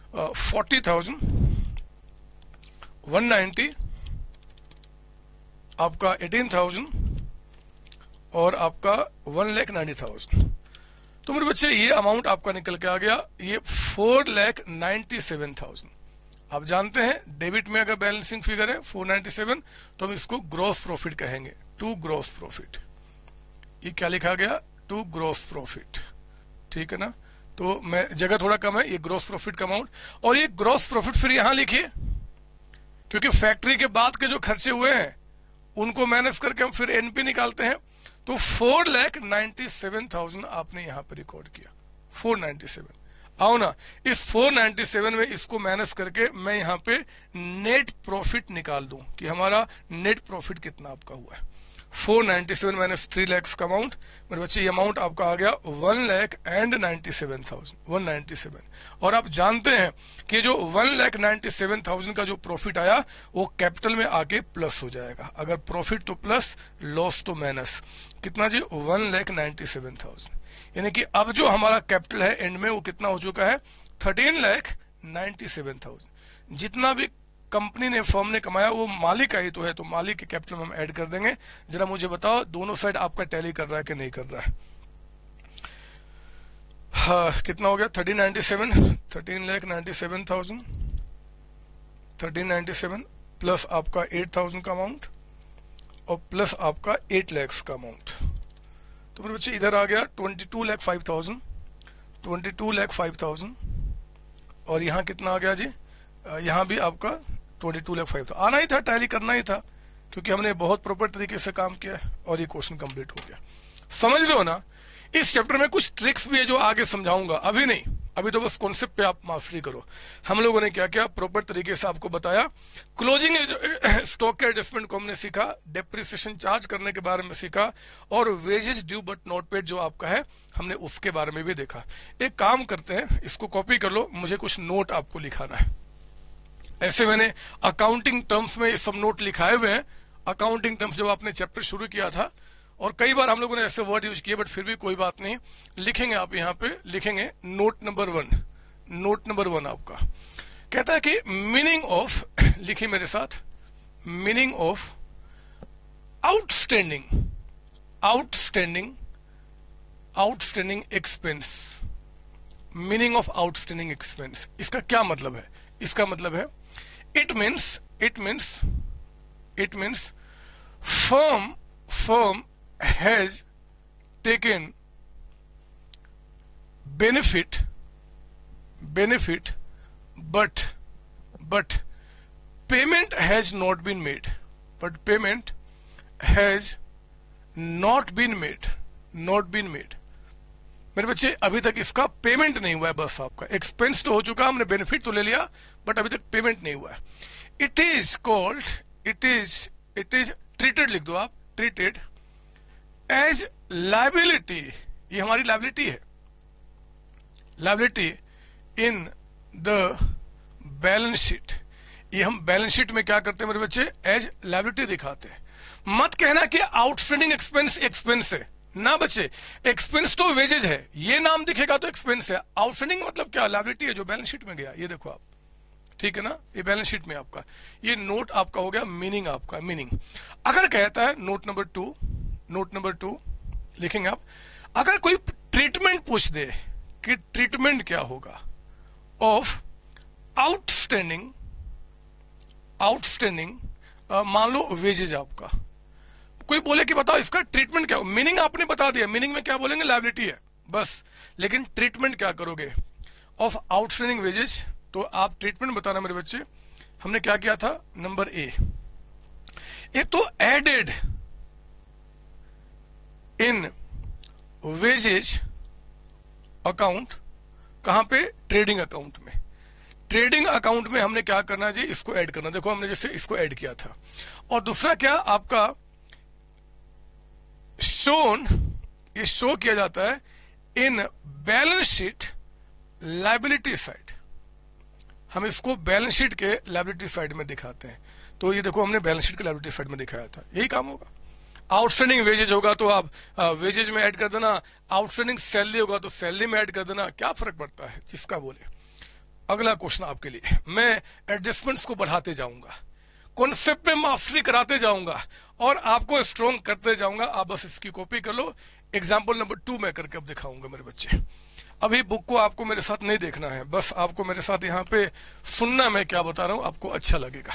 S1: 40,190, आपका 18,000 और आपका 1,90,000। तो मेरे बच्चे ये अमाउंट आपका निकल के आ गया, ये 4,97,000। आप जानते हैं डेबिट में अगर बैलेंसिंग फिगर है 497 तो हम इसको ग्रॉस प्रॉफिट कहेंगे, टू ग्रॉस प्रॉफिट। ये क्या लिखा गया? टू ग्रॉस प्रॉफिट, ठीक है ना। तो मैं जगह थोड़ा कम है, ये ग्रॉस प्रॉफिट का अमाउंट, और ये ग्रॉस प्रॉफिट फिर यहां लिखिए क्योंकि फैक्ट्री के बाद के जो खर्चे हुए हैं उनको माइनस करके हम फिर एनपी निकालते हैं। तो 4,97,000 आपने यहां पर रिकॉर्ड किया, 497। आओ ना, इस 497 में इसको माइनस करके मैं यहां पे नेट प्रॉफिट निकाल दूं कि हमारा नेट प्रॉफिट कितना आपका हुआ है। 497 माइनस 3 लाख का अमाउंट, मेरे बच्चे ये अमाउंट आपका आ गया 1,97,000, 197। और आप जानते हैं कि जो 1,97,000 का जो प्रॉफिट आया वो कैपिटल में आके प्लस हो जाएगा। अगर प्रॉफिट तो प्लस, लॉस तो माइनस। कितना जी? 1,97,000। यानी कि अब जो हमारा कैपिटल है एंड में वो कितना हो चुका है? 13,97,000। जितना भी कंपनी ने, फर्म ने कमाया वो मालिक का ही तो है, तो मालिक के कैपिटल में हम ऐड कर देंगे। जरा मुझे बताओ दोनों साइड आपका टैली कर रहा है कि नहीं कर रहा है? हाँ, कितना हो गया? 13,97,000 1397 प्लस आपका 8,000 का अमाउंट और प्लस आपका 8 लाख का अमाउंट। तो मेरे बच्चे इधर आ गया 22,05,000 और यहाँ कितना आ गया जी? यहाँ भी आपका 22,05,000 आना ही था, टैली करना ही था क्योंकि हमने बहुत प्रॉपर तरीके से काम किया है और ये क्वेश्चन कंप्लीट हो गया। समझ रहे हो ना? इस चैप्टर में कुछ ट्रिक्स भी है जो आगे समझाऊंगा, अभी नहीं, अभी तो बस कॉन्सेप्ट पे आप मास्टरी करो। हम लोगों ने क्या क्या प्रॉपर तरीके से आपको बताया। क्लोजिंग स्टॉक के एडजस्टमेंट को हमने सीखा, डेप्रिसिएशन चार्ज करने के बारे में सीखा और wages due but not paid जो आपका है हमने उसके बारे में भी देखा। एक काम करते हैं, इसको कॉपी कर लो, मुझे कुछ नोट आपको लिखाना है। ऐसे मैंने अकाउंटिंग टर्म्स में सब नोट लिखाए हुए हैं। अकाउंटिंग टर्म्स जब आपने चैप्टर शुरू किया था और कई बार हम लोगों ने ऐसे वर्ड यूज किए, बट फिर भी कोई बात नहीं, लिखेंगे आप यहाँ पे, लिखेंगे नोट नंबर 1। नोट नंबर 1 आपका कहता है कि मीनिंग ऑफ, लिखिए मेरे साथ, meaning of outstanding outstanding outstanding expense, meaning of outstanding expense, इसका क्या मतलब है? इसका मतलब है it means firm has taken benefit but payment has not been made, मेरे बच्चे अभी तक इसका पेमेंट नहीं हुआ है, बस आपका एक्सपेंस तो हो चुका, हमने बेनिफिट तो ले लिया, बट अभी तक पेमेंट नहीं हुआ है। इट इज ट्रीटेड, लिख दो आप, ट्रीटेड एज लायबिलिटी, ये हमारी लायबिलिटी है, liability in the balance sheet. ये हम बैलेंस शीट में क्या करते हैं मेरे बच्चे? एज लायबिलिटी दिखाते हैं। मत कहना कि आउटस्टैंडिंग एक्सपेंस है, ना बच्चे, एक्सपेंस तो वेजेज है, ये नाम दिखेगा तो एक्सपेंस है। आउटस्टैंडिंग मतलब क्या? लायबिलिटी है जो बैलेंस शीट में गया, ये देखो आप, ठीक है ना, ये बैलेंस शीट में आपका, ये नोट आपका हो गया मीनिंग, आपका मीनिंग। अगर कहता है नोट नंबर टू लिखेंगे आप, अगर कोई ट्रीटमेंट पूछ दे कि ट्रीटमेंट क्या होगा ऑफ आउटस्टैंडिंग मान लो वेजेज आपका, कोई बोले कि बताओ इसका ट्रीटमेंट क्या हो, मीनिंग आपने बता दिया, मीनिंग में क्या बोलेंगे? लायबिलिटी है बस, लेकिन ट्रीटमेंट क्या करोगे? ऑफ आउटस्टैंडिंग वेजेज, तो आप ट्रीटमेंट बताना मेरे बच्चे। हमने क्या किया था? नंबर ए, ये तो एडेड इन वेजेज अकाउंट, कहां पे? ट्रेडिंग अकाउंट में। ट्रेडिंग अकाउंट में हमने क्या करना जी? इसको ऐड करना। देखो हमने जैसे इसको ऐड किया था। और दूसरा क्या आपका शोन, ये शो किया जाता है in balance sheet liability side, हम इसको बैलेंस शीट के लायबिलिटी साइड में दिखाते हैं। तो ये देखो हमने बैलेंस शीट के लायबिलिटी साइड में दिखाया था, यही काम होगा। आउटस्टैंडिंग वेजेज होगा तो आप वेजेज में ऐड कर देना, आउटस्टैंडिंग सैलरी होगा तो सैलरी में ऐड कर देना, क्या फर्क पड़ता है जिसका बोले। अगला क्वेश्चन आपके लिए, मैं एडजस्टमेंट्स को बढ़ाते जाऊंगा, कॉन्सेप्ट में मास्टरी कराते जाऊंगा और आपको स्ट्रॉन्ग करते जाऊंगा। आप बस इसकी कॉपी कर लो। एग्जाम्पल नंबर 2 मैं करके अब दिखाऊंगा मेरे बच्चे। अभी बुक को आपको मेरे साथ नहीं देखना है, बस आपको मेरे साथ यहाँ पे सुनना, मैं क्या बता रहा हूं आपको अच्छा लगेगा।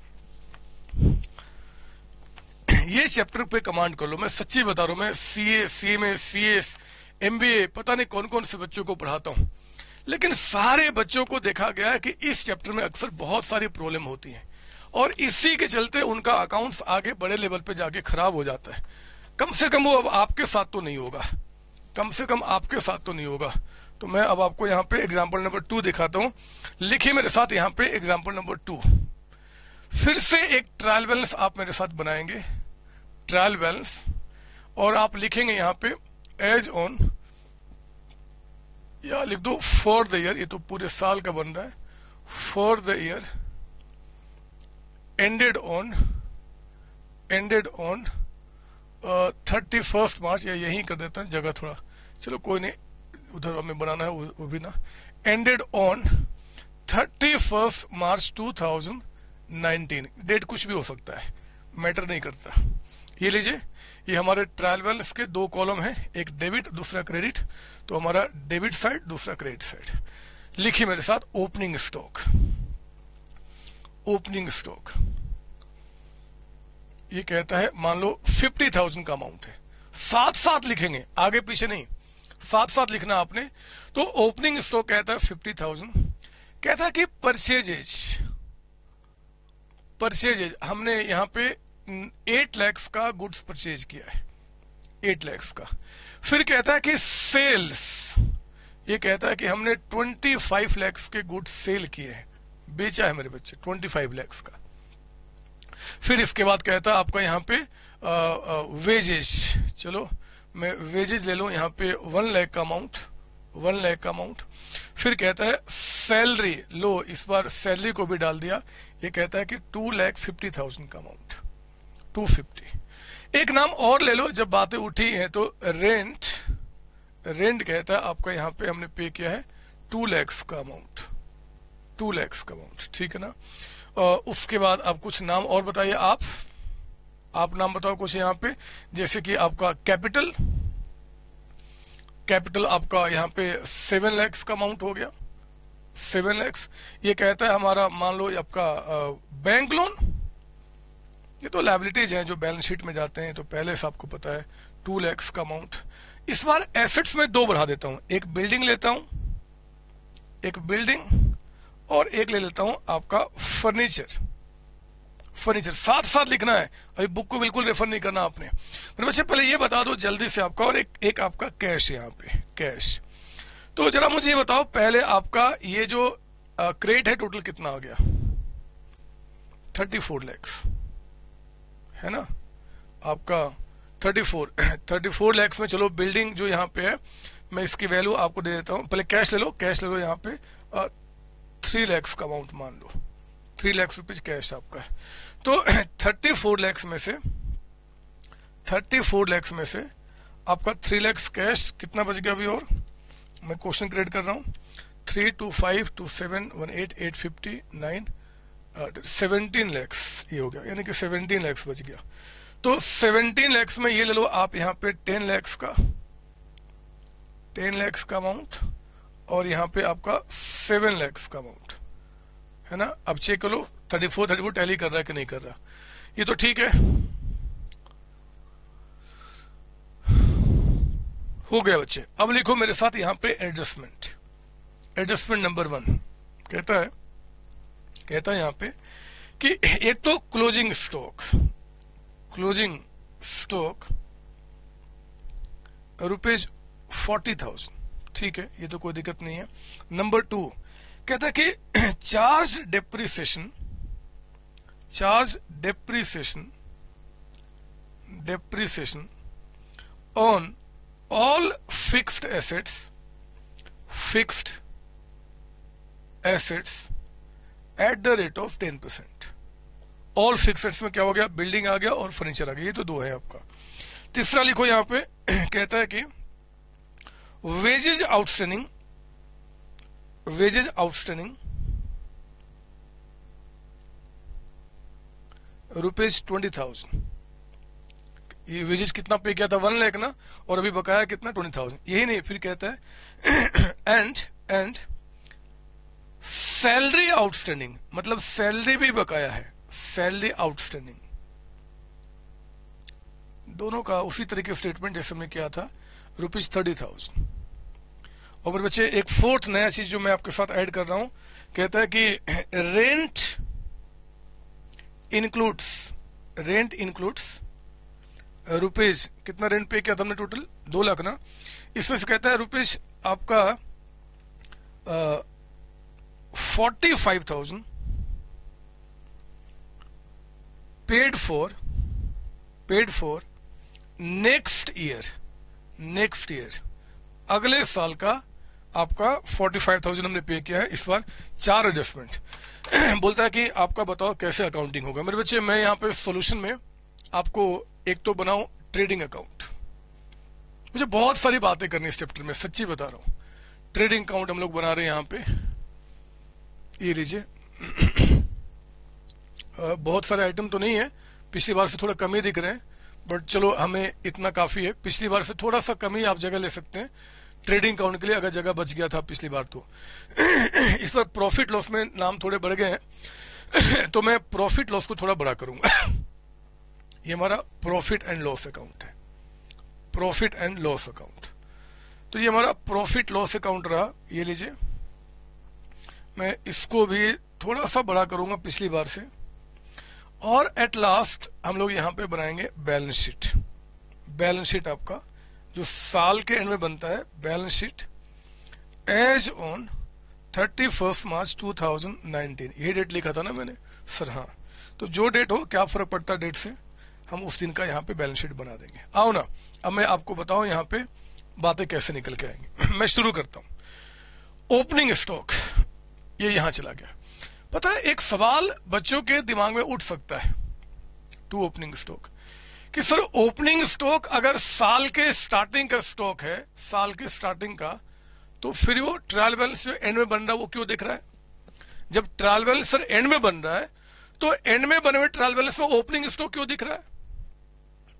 S1: ये चैप्टर पे कमांड कर लो, मैं सच्ची बता रहा हूं। मैं सीए, सीएमए, सीएस, एमबीए, पता नहीं कौन कौन से बच्चों को पढ़ाता हूं, लेकिन सारे बच्चों को देखा गया है कि इस चैप्टर में अक्सर बहुत सारी प्रॉब्लम होती है और इसी के चलते उनका अकाउंट्स आगे बड़े लेवल पे जाके खराब हो जाता है। कम से कम वो अब आपके साथ तो नहीं होगा, कम से कम आपके साथ तो नहीं होगा। तो मैं अब आपको यहाँ पे एग्जाम्पल नंबर 2 दिखाता हूं। लिखिए मेरे साथ यहाँ पे एग्जाम्पल नंबर 2। फिर से एक ट्रायल बैलेंस आप मेरे साथ बनाएंगे, ट्रायल बैलेंस, और आप लिखेंगे यहाँ पे एज ऑन, या लिख दो फॉर द ईयर, ये तो पूरे साल का बन रहा है, for the year ended on 31 March, या यही कर देता है जगह थोड़ा, चलो कोई नहीं, उधर हमें बनाना है वो भी ना। एंडेड ऑन 31 मार्च 2019, डेट कुछ भी हो सकता है, मैटर नहीं करता। ये लीजिए, ये हमारे ट्रायल बैलेंस के 2 कॉलम हैं, एक डेबिट दूसरा क्रेडिट, तो हमारा डेबिट साइड दूसरा क्रेडिट साइड। लिखिए मेरे साथ ओपनिंग स्टॉक, ओपनिंग स्टॉक ये कहता है मान लो 50,000 का अमाउंट है, साथ साथ लिखेंगे, आगे पीछे नहीं, साथ साथ लिखना आपने। तो ओपनिंग स्टॉक कहता है 50,000, कहता है कि परचेजेज हमने यहां पे 8 लाख का गुड्स परचेज किया है, 8 लाख का। फिर कहता है कि सेल्स, ये कहता है कि हमने 25 लाख के गुड्स सेल किए हैं, बेचा है मेरे बच्चे 25 लाख का। फिर इसके बाद कहता है आपका यहाँ पे वेजेस, चलो मैं वेजेस ले लो यहाँ पे 1 लाख का अमाउंट, 1 लाख का अमाउंट। फिर कहता है सैलरी, लो इस बार सैलरी को भी डाल दिया, ये कहता है कि 2,50,000 का अमाउंट, 250। एक नाम और ले लो जब बातें उठी हैं, तो रेंट, रेंट कहता है आपका यहाँ पे हमने पे किया है 2 लाख का अमाउंट, 2 लाख का अमाउंट, ठीक है ना। उसके बाद आप कुछ नाम और बताइए आप, आप नाम बताओ कुछ यहाँ पे, जैसे कि आपका कैपिटल आपका यहाँ पे 7 लाख का अमाउंट हो गया, 7 लाख। ये कहता है हमारा, मान लो आपका बैंक लोन, ये तो लायबिलिटीज हैं जो बैलेंस शीट में जाते हैं, तो पहले से आपको पता है 2 लाख का अमाउंट। इस बार एसेट्स में 2 बढ़ा देता हूं, एक बिल्डिंग लेता हूं, एक बिल्डिंग, और एक ले लेता हूं आपका फर्नीचर साथ साथ लिखना है, अभी बुक को बिल्कुल रेफर नहीं करना आपने। मेरे बच्चे पहले ये बता दो जल्दी से आपका, और एक आपका कैश, यहाँ पे कैश। तो जरा मुझे ये बताओ पहले आपका ये जो क्रेडिट है टोटल कितना आ गया, 34 लाख है ना आपका, 34 लाख में चलो बिल्डिंग जो यहाँ पे है मैं इसकी वैल्यू आपको दे देता हूं, पहले कैश ले लो यहाँ पे 3 लाख का अमाउंट मान लो, 3 लाख रुपीज कैश आपका है। तो 34 लाख में से आपका 3 लाख कैश कितना बच गया अभी, और मैं क्वेश्चन क्रिएट कर रहा हूं, 3 2 5 2 7 1 8 8 50 9 17 लाख ये हो गया, यानी कि 17 लाख बच गया। तो 17 लाख में ये ले लो आप यहाँ पे 10 लाख का अमाउंट, और यहाँ पे आपका 7 लाख का अमाउंट है ना। अब चेक करो 34 टैली कर रहा है कि नहीं कर रहा, ये तो ठीक है, हो गया बच्चे। अब लिखो मेरे साथ यहाँ पे एडजस्टमेंट नंबर 1 कहता है यहाँ पे कि एक तो क्लोजिंग स्टॉक रुपीज 40,000, ठीक है, ये तो कोई दिक्कत नहीं है। नंबर 2 कहता है कि charge depreciation on all fixed assets at the rate of 10%। All fixed में क्या हो गया, बिल्डिंग आ गया और फर्नीचर आ गया, ये तो 2 है आपका। तीसरा लिखो यहां पे कहता है कि वेजेज आउटस्टैंडिंग रुपीज 20,000, ये वेजेज कितना पे किया था 1 लाख ना, और अभी बकाया कितना 20,000, यही नहीं, फिर कहता है एंड सैलरी आउटस्टैंडिंग, मतलब सैलरी भी बकाया है, सैलरी आउटस्टैंडिंग, दोनों का उसी तरीके स्टेटमेंट जैसे हमने किया था रुपीज 30,000। और मेरे बच्चे एक 4th नया चीज जो मैं आपके साथ ऐड कर रहा हूं, कहता है कि रेंट इंक्लूड्स रुपीज, कितना रेंट पे किया था हमने टोटल 2 लाख ना, इसमें से कहता है रुपीज आपका 45,000 पेड फॉर नेक्स्ट ईयर, अगले साल का आपका 45,000 हमने पे किया है इस बार। 4 एडजस्टमेंट बोलता है कि आपका बताओ कैसे अकाउंटिंग होगा। मेरे बच्चे मैं यहाँ पे सॉल्यूशन में आपको एक तो बनाऊं ट्रेडिंग अकाउंट, मुझे बहुत सारी बातें करनी इस चैप्टर में, सच्ची बता रहा हूं। ट्रेडिंग अकाउंट हम लोग बना रहे हैं यहाँ पे, ये लीजिए बहुत सारे आइटम तो नहीं है, पिछली बार से थोड़ा कम ही दिख रहे हैं, बट चलो हमें इतना काफी है, पिछली बार से थोड़ा सा कम ही आप जगह ले सकते हैं ट्रेडिंग अकाउंट के लिए, अगर जगह बच गया था पिछली बार तो। इस बार प्रॉफिट लॉस में नाम थोड़े बढ़ गए हैं तो मैं प्रॉफिट लॉस को थोड़ा बड़ा करूंगा। ये हमारा प्रॉफिट एंड लॉस अकाउंट है, प्रॉफिट एंड लॉस अकाउंट। तो ये हमारा प्रॉफिट लॉस अकाउंट रहा, ये लीजिए, मैं इसको भी थोड़ा सा बड़ा करूंगा पिछली बार से। और एट लास्ट हम लोग यहां पे बनाएंगे बैलेंस शीट आपका जो साल के एंड में बनता है, बैलेंस शीट एज ऑन 31 मार्च 2019, ये डेट लिखा था ना मैंने सर, हाँ, तो जो डेट हो क्या फर्क पड़ता है डेट से, हम उस दिन का यहाँ पे बैलेंस शीट बना देंगे। आओ ना, अब मैं आपको बताऊं यहाँ पे बातें कैसे निकल के आएंगी। मैं शुरू करता हूं, ओपनिंग स्टॉक, ये यहां चला गया। पता है एक सवाल बच्चों के दिमाग में उठ सकता है टू ओपनिंग स्टॉक, कि सर ओपनिंग स्टॉक अगर साल के स्टार्टिंग का स्टॉक है, साल के स्टार्टिंग का, तो फिर वो ट्रायल बैलेंस जो एंड में बन रहा है वो क्यों दिख रहा है? जब ट्रायल बैलेंस सर एंड में बन रहा है तो एंड में बने हुए ट्रायल बैलेंस में ओपनिंग स्टॉक क्यों दिख रहा है?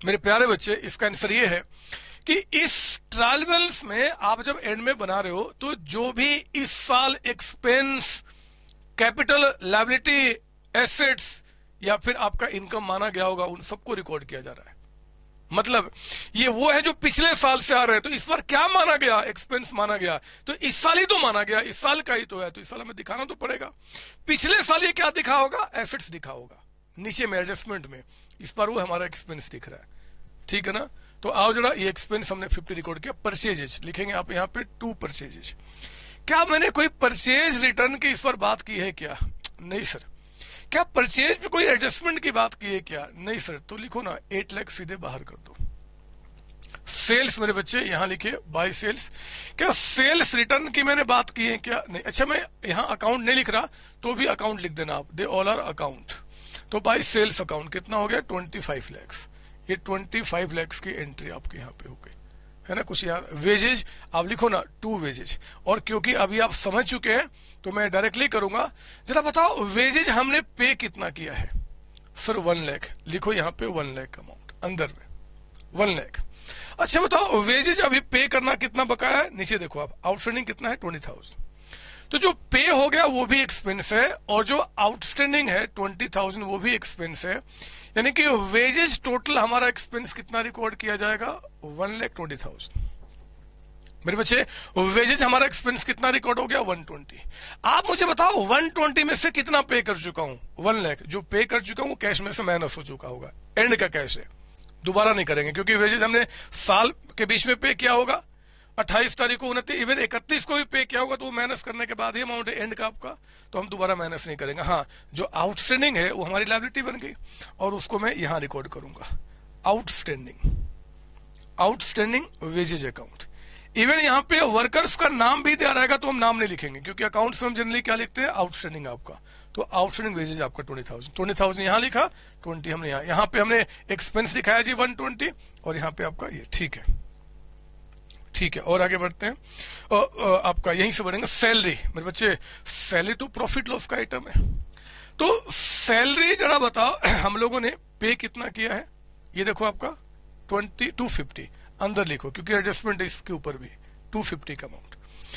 S1: मेरे प्यारे बच्चे, इसका आंसर ये है कि इस ट्रायल बैलेंस में आप जब एंड में बना रहे हो तो जो भी इस साल एक्सपेंस, कैपिटल, लायबिलिटी, एसेट्स या फिर आपका इनकम माना गया होगा उन सबको रिकॉर्ड किया जा रहा है। मतलब ये वो है जो पिछले साल से आ रहे हैं, तो इस बार क्या माना गया, एक्सपेंस माना गया, तो इस साल ही तो माना गया, इस साल का ही तो है, तो इस साल हमें दिखाना तो पड़ेगा। पिछले साल ये क्या दिखा होगा, एसेट्स दिखा होगा नीचे में एडजस्टमेंट में, इस बार वो हमारा एक्सपेंस दिख रहा है, ठीक है ना। तो आओ जरा, ये एक्सपेंस हमने 50 रिकॉर्ड किया। परचेजेज लिखेंगे आप यहाँ पे 2 परचेजेज। क्या मैंने कोई परचेज रिटर्न की इस पर बात की है क्या? नहीं सर। क्या परचेज पे कोई एडजस्टमेंट की बात की है क्या? नहीं सर। तो लिखो ना 8 लाख सीधे बाहर कर दो। सेल्स मेरे बच्चे यहां लिखिए, बाय सेल्स। क्या सेल्स रिटर्न की मैंने बात की है क्या? नहीं। अच्छा, मैं यहां अकाउंट नहीं लिख रहा तो भी अकाउंट लिख देना आप, दे ऑल आर अकाउंट। तो बाय सेल्स अकाउंट कितना हो गया? 25 लाख। ये 25 लाख की एंट्री आपके यहाँ पे हो गई है ना। कुछ यहाँ वेजेज आप लिखो ना 2 वेजेज। और क्योंकि अभी आप समझ चुके हैं तो मैं डायरेक्टली करूंगा। जरा बताओ वेजेज हमने पे कितना किया है? सर 1 लाख। लिखो यहाँ पे 1 लाख अमाउंट अंदर में 1 लाख। अच्छा बताओ वेजेज अभी पे करना कितना बकाया है? नीचे देखो आप, आउटस्टैंडिंग कितना है? 20,000। तो जो पे हो गया वो भी एक्सपेंस है और जो आउटस्टैंडिंग है 20,000 वो भी एक्सपेंस है। यानी कि वेजेज टोटल हमारा एक्सपेंस कितना रिकॉर्ड किया जाएगा? 1,20,000। मेरे बच्चे वेजेज हमारा एक्सपेंस कितना रिकॉर्ड हो गया? 120। आप मुझे बताओ 120 में से कितना पे कर चुका हूं? 1 लाख। जो पे कर चुका हूं कैश में से माइनस हो चुका होगा, एंड का कैश है, दोबारा नहीं करेंगे क्योंकि वेजेज हमने साल के बीच में पे किया होगा। 28 तारीख को 29, इवन 31 को भी पे किया होगा तो वो माइनस करने के बाद ही अमाउंट है एंड का आपका, तो हम दोबारा माइनस नहीं करेंगे। हाँ, जो आउटस्टैंडिंग है वो हमारी लायबिलिटी बन गई और उसको मैं यहां रिकॉर्ड करूंगा, आउटस्टैंडिंग वेजेज अकाउंट। इवन यहाँ पे वर्कर्स का नाम भी दिया रहेगा तो हम नाम नहीं लिखेंगे क्योंकि अकाउंट्स में हम जनरली क्या लिखते हैं? आउटस्टैंडिंग आपका। तो आउटस्टैंडिंग वेजेज आपका 20,000 यहां लिखा, 20 हमने यहाँ पे हमने एक्सपेंस दिखाया जी 120 और यहाँ पे आपका ये, ठीक है ठीक है। और आगे बढ़ते हैं, आपका यहीं से बढ़ेंगे सैलरी। मेरे बच्चे सैलरी तो प्रॉफिट लॉस का आइटम है, तो सैलरी जरा बताओ हम लोगों ने पे कितना किया है? ये देखो आपका 250 अंदर लिखो क्योंकि एडजस्टमेंट है इसके ऊपर भी, 250 का अमाउंट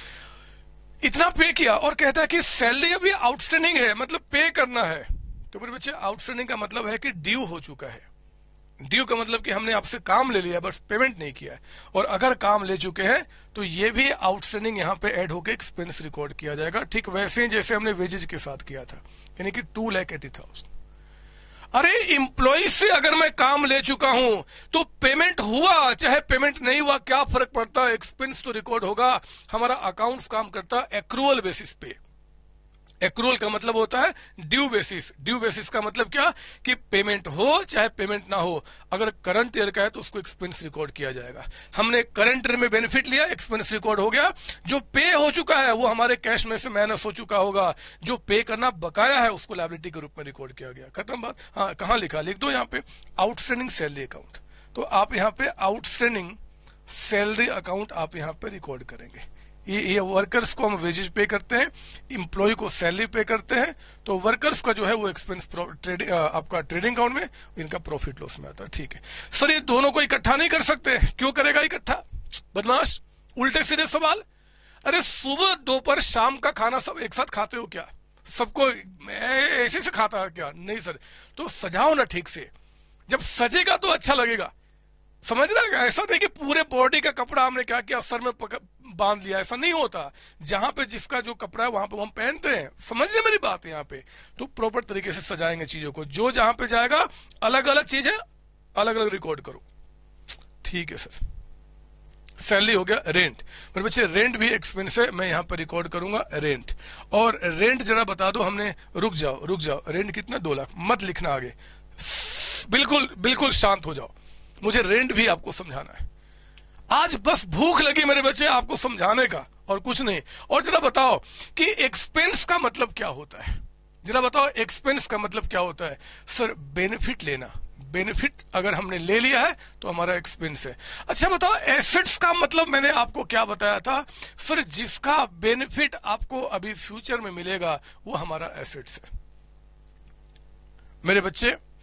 S1: इतना पे किया और कहता है कि सैलरी अभी आउटस्टैंडिंग है, मतलब पे करना है। तो मेरे बच्चे आउटस्टैंडिंग का मतलब है कि ड्यू हो चुका है। ड्यू का मतलब कि हमने आपसे काम ले लिया बस पेमेंट नहीं किया है, और अगर काम ले चुके हैं तो ये भी आउटस्टैंडिंग यहाँ पे ऐड होकर एक्सपेंस रिकॉर्ड किया जाएगा, ठीक वैसे ही जैसे हमने वेजेज के साथ किया था, यानी कि 2,80,000। अरे एम्प्लॉय से अगर मैं काम ले चुका हूं तो पेमेंट हुआ चाहे पेमेंट नहीं हुआ क्या फर्क पड़ता है? एक्सपेंस तो रिकॉर्ड होगा। हमारा अकाउंट्स काम करता है एक्रूअल बेसिस पे। एक्रूअल का मतलब होता है ड्यू बेसिस। ड्यू बेसिस का मतलब क्या कि पेमेंट हो चाहे पेमेंट ना हो, अगर करंट ईयर का है तो उसको एक्सपेंस रिकॉर्ड किया जाएगा। हमने करंट ईयर में बेनिफिट लिया, एक्सपेंस रिकॉर्ड हो गया। जो पे हो चुका है वो हमारे कैश में से माइनस हो चुका होगा, जो पे करना बकाया है उसको लायबिलिटी के रूप में रिकॉर्ड किया गया। खत्म बात। हाँ, कहां लिखा? लिख दो यहाँ पे आउटस्टैंडिंग सैलरी अकाउंट। तो आप यहाँ पे आउटस्टैंडिंग सैलरी अकाउंट आप यहाँ पे रिकॉर्ड करेंगे। ये वर्कर्स को हम वेजेज पे करते हैं, एम्प्लॉय को सैलरी पे करते हैं, तो वर्कर्स का जो है वो एक्सपेंस आपका ट्रेडिंग अकाउंट में, इनका प्रॉफिट लॉस में आता है। ठीक है सर, ये दोनों को इकट्ठा नहीं कर सकते? क्यों करेगा इकट्ठा? बदमाश, उल्टे सीधे सवाल। अरे सुबह दोपहर शाम का खाना सब एक साथ खाते हो क्या? सबको ऐसे से खाता है क्या? नहीं सर। तो सजाओ ना ठीक से, जब सजेगा तो अच्छा लगेगा। समझ रहा है? ऐसा नहीं कि पूरे बॉडी का कपड़ा हमने क्या किया, सर में बांध लिया, ऐसा नहीं होता। जहां पे जिसका जो कपड़ा है वहां पे हम पहनते हैं। समझिए मेरी बात यहाँ पे। तो प्रॉपर तरीके से सजाएंगे चीजों को, जो जहां पे जाएगा अलग अलग चीजें अलग अलग रिकॉर्ड करो। ठीक है सर। सैलरी हो गया। रेंट, मेरे बच्चे रेंट भी एक्सपेंस है, मैं यहाँ पर रिकॉर्ड करूंगा रेंट। और रेंट जरा बता दो हमने, रुक जाओ, रेंट कितना? 2 लाख। मत लिखना आगे, बिल्कुल शांत हो जाओ, मुझे रेंट भी आपको समझाना है। आज बस भूख लगी मेरे बच्चे आपको समझाने का और कुछ नहीं। और जरा बताओ कि एक्सपेंस का मतलब क्या होता है? जरा बताओ एक्सपेंस का मतलब क्या होता है? सर बेनिफिट लेना। बेनिफिट अगर हमने ले लिया है तो हमारा एक्सपेंस है। अच्छा बताओ एसेट्स का मतलब मैंने आपको क्या बताया था? सर जिसका बेनिफिट आपको अभी फ्यूचर में मिलेगा वो हमारा एसेट्स है। मेरे बच्चे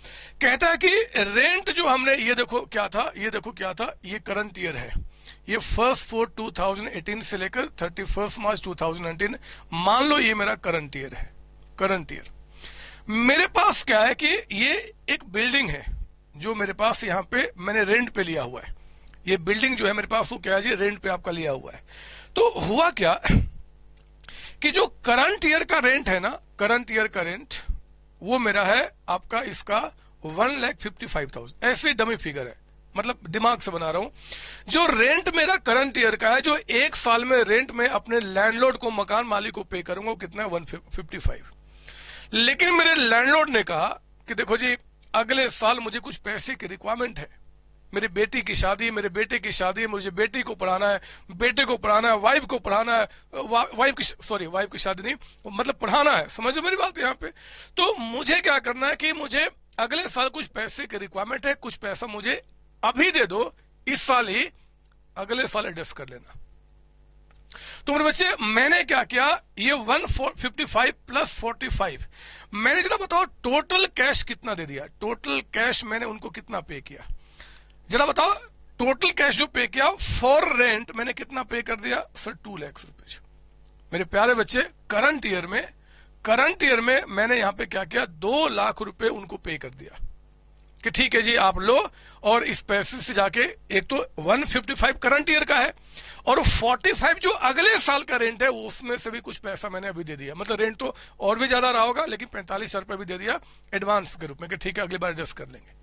S1: कहता है कि रेंट जो हमने, ये देखो क्या था, ये देखो क्या था, ये करंट ईयर है, ये 1 2018 से लेकर 31 मार्च 2019, मान लो ये मेरा करंट ईयर है, करंट ईयर। मेरे पास क्या है कि ये एक बिल्डिंग है जो मेरे पास यहाँ पे मैंने रेंट पे लिया हुआ है। ये बिल्डिंग जो है मेरे पास वो क्या है जी, रेंट पे आपका लिया हुआ है। तो हुआ क्या कि जो करंट ईयर का रेंट है ना, करंट ईयर का रेंट वो मेरा है आपका इसका 1,55,000, ऐसे डमी फिगर है, मतलब दिमाग से बना रहा हूं। जो रेंट मेरा करंट ईयर का है, जो एक साल में रेंट में अपने लैंडलॉर्ड को, मकान मालिक को पे करूंगा, वो कितना है 155। लेकिन मेरे लैंडलॉर्ड ने कहा कि देखो जी अगले साल मुझे कुछ पैसे की रिक्वायरमेंट है, मेरी बेटी की शादी, मेरे बेटे की शादी, मुझे बेटी को पढ़ाना है, बेटे को पढ़ाना है, वाइफ को पढ़ाना है, वाइफ की शादी नहीं, मतलब पढ़ाना है, समझो मेरी बात यहाँ पे। तो मुझे क्या करना है कि मुझे अगले साल कुछ पैसे की रिक्वायरमेंट है, कुछ पैसा मुझे अभी दे दो, इस साल ही, अगले साल एडजस्ट कर लेना। तो मेरे बच्चे मैंने क्या किया, ये 155 प्लस 45, मैंने जरा बताओ टोटल कैश कितना दे दिया, टोटल कैश मैंने उनको कितना पे किया, जरा बताओ। टोटल कैश जो पे किया फॉर रेंट मैंने कितना पे कर दिया सर, 2 लाख रुपए। मेरे प्यारे बच्चे करंट ईयर में मैंने यहां पे क्या किया, 2 लाख रुपए उनको पे कर दिया कि ठीक है जी आप लो, और इस पैसे से जाके, एक तो 155 करंट ईयर का है और 45 जो अगले साल का रेंट है, उसमें से भी कुछ पैसा मैंने अभी दे दिया। मतलब रेंट तो और भी ज्यादा रहा होगा, लेकिन 45,000 रुपए भी दे दिया एडवांस के रूप में कि ठीक है अगली बार एडजस्ट कर लेंगे।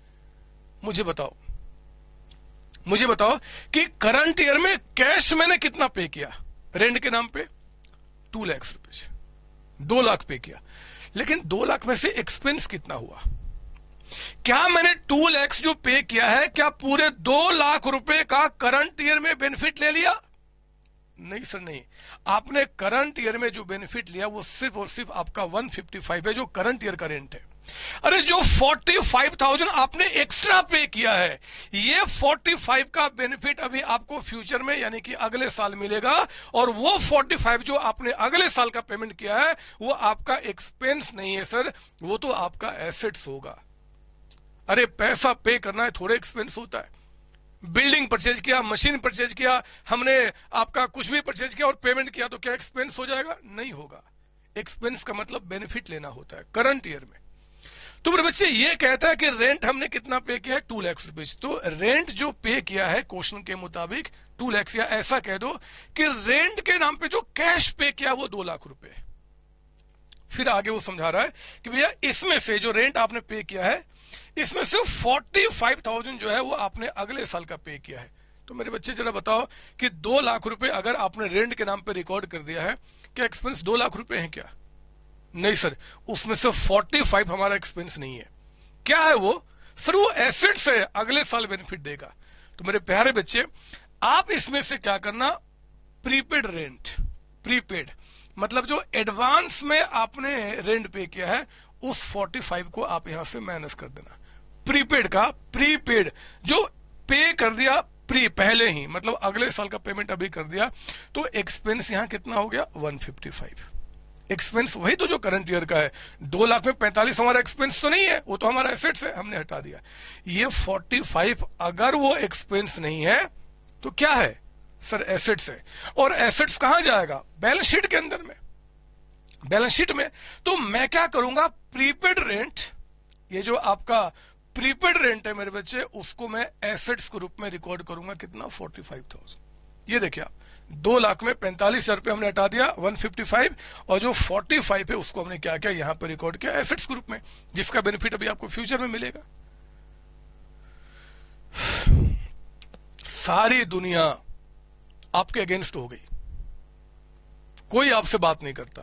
S1: मुझे बताओ कि करंट ईयर में कैश मैंने कितना पे किया रेंट के नाम पे, 2 लाख रुपए, 2 लाख पे किया। लेकिन 2 लाख में से एक्सपेंस कितना हुआ, क्या मैंने 2 लाख जो पे किया है, क्या पूरे 2 लाख रुपए का करंट ईयर में बेनिफिट ले लिया? नहीं सर नहीं, आपने करंट ईयर में जो बेनिफिट लिया वो सिर्फ और सिर्फ आपका 155 है, जो करंट ईयर का रेंट है। अरे जो 45,000 आपने एक्स्ट्रा पे किया है, ये 45 का बेनिफिट अभी आपको फ्यूचर में यानी कि अगले साल मिलेगा, और वो 45 जो आपने अगले साल का पेमेंट किया है वो आपका एक्सपेंस नहीं है सर, वो तो आपका एसेट्स होगा। अरे पैसा पे करना है, थोड़े एक्सपेंस होता है। बिल्डिंग परचेज किया, मशीन परचेज किया, हमने आपका कुछ भी परचेज किया और पेमेंट किया, तो क्या एक्सपेंस हो जाएगा? नहीं होगा। एक्सपेंस का मतलब बेनिफिट लेना होता है करंट ईयर में। तो मेरे बच्चे ये कहता है कि रेंट हमने कितना पे किया है, 2 लाख रुपए। तो रेंट जो पे किया है क्वेश्चन के मुताबिक 2 लाख, या ऐसा कह दो कि रेंट के नाम पे जो कैश पे किया वो 2 लाख रुपए। फिर आगे वो समझा रहा है कि भैया इसमें से जो रेंट आपने पे किया है, इसमें से 45,000 जो है वो आपने अगले साल का पे किया है। तो मेरे बच्चे जरा बताओ कि 2 लाख रुपए अगर आपने रेंट के नाम पे रिकॉर्ड कर दिया है, क्या एक्सपेंस 2 लाख रुपए है क्या? नहीं सर, उसमें से 45 हमारा एक्सपेंस नहीं है। क्या है वो? सर वो एसेट्स है, अगले साल बेनिफिट देगा। तो मेरे प्यारे बच्चे आप इसमें से क्या करना, प्रीपेड रेंट, प्रीपेड मतलब जो एडवांस में आपने रेंट पे किया है उस 45 को आप यहां से माइनस कर देना। प्रीपेड का प्रीपेड जो पे कर दिया पहले ही, मतलब अगले साल का पेमेंट अभी कर दिया, तो एक्सपेंस यहां कितना हो गया 155। एक्सपेंस वही तो जो करंट ईयर का है। 2 लाख में 45 हमारा एक्सपेंस तो नहीं है, वो तो हमारा एसेट्स है, हमने हटा दिया। ये 45 अगर वो एक्सपेंस नहीं है तो क्या है सर? एसेट्स है। और एसेट्स कहां जाएगा? बैलेंस शीट के अंदर में, बैलेंस शीट में। तो मैं क्या करूंगा, प्रीपेड रेंट, ये जो आपका प्रीपेड रेंट है मेरे बच्चे, उसको मैं एसेट्स के रूप में रिकॉर्ड करूंगा। कितना? 45,000। ये देखिए आप, 2 लाख में 45,000 रुपए हमने हटा दिया, 155, और जो 45 है उसको हमने क्या किया, यहां पर रिकॉर्ड किया एसेट्स के रूप में, जिसका बेनिफिट अभी आपको फ्यूचर में मिलेगा। सारी दुनिया आपके अगेंस्ट हो गई, कोई आपसे बात नहीं करता,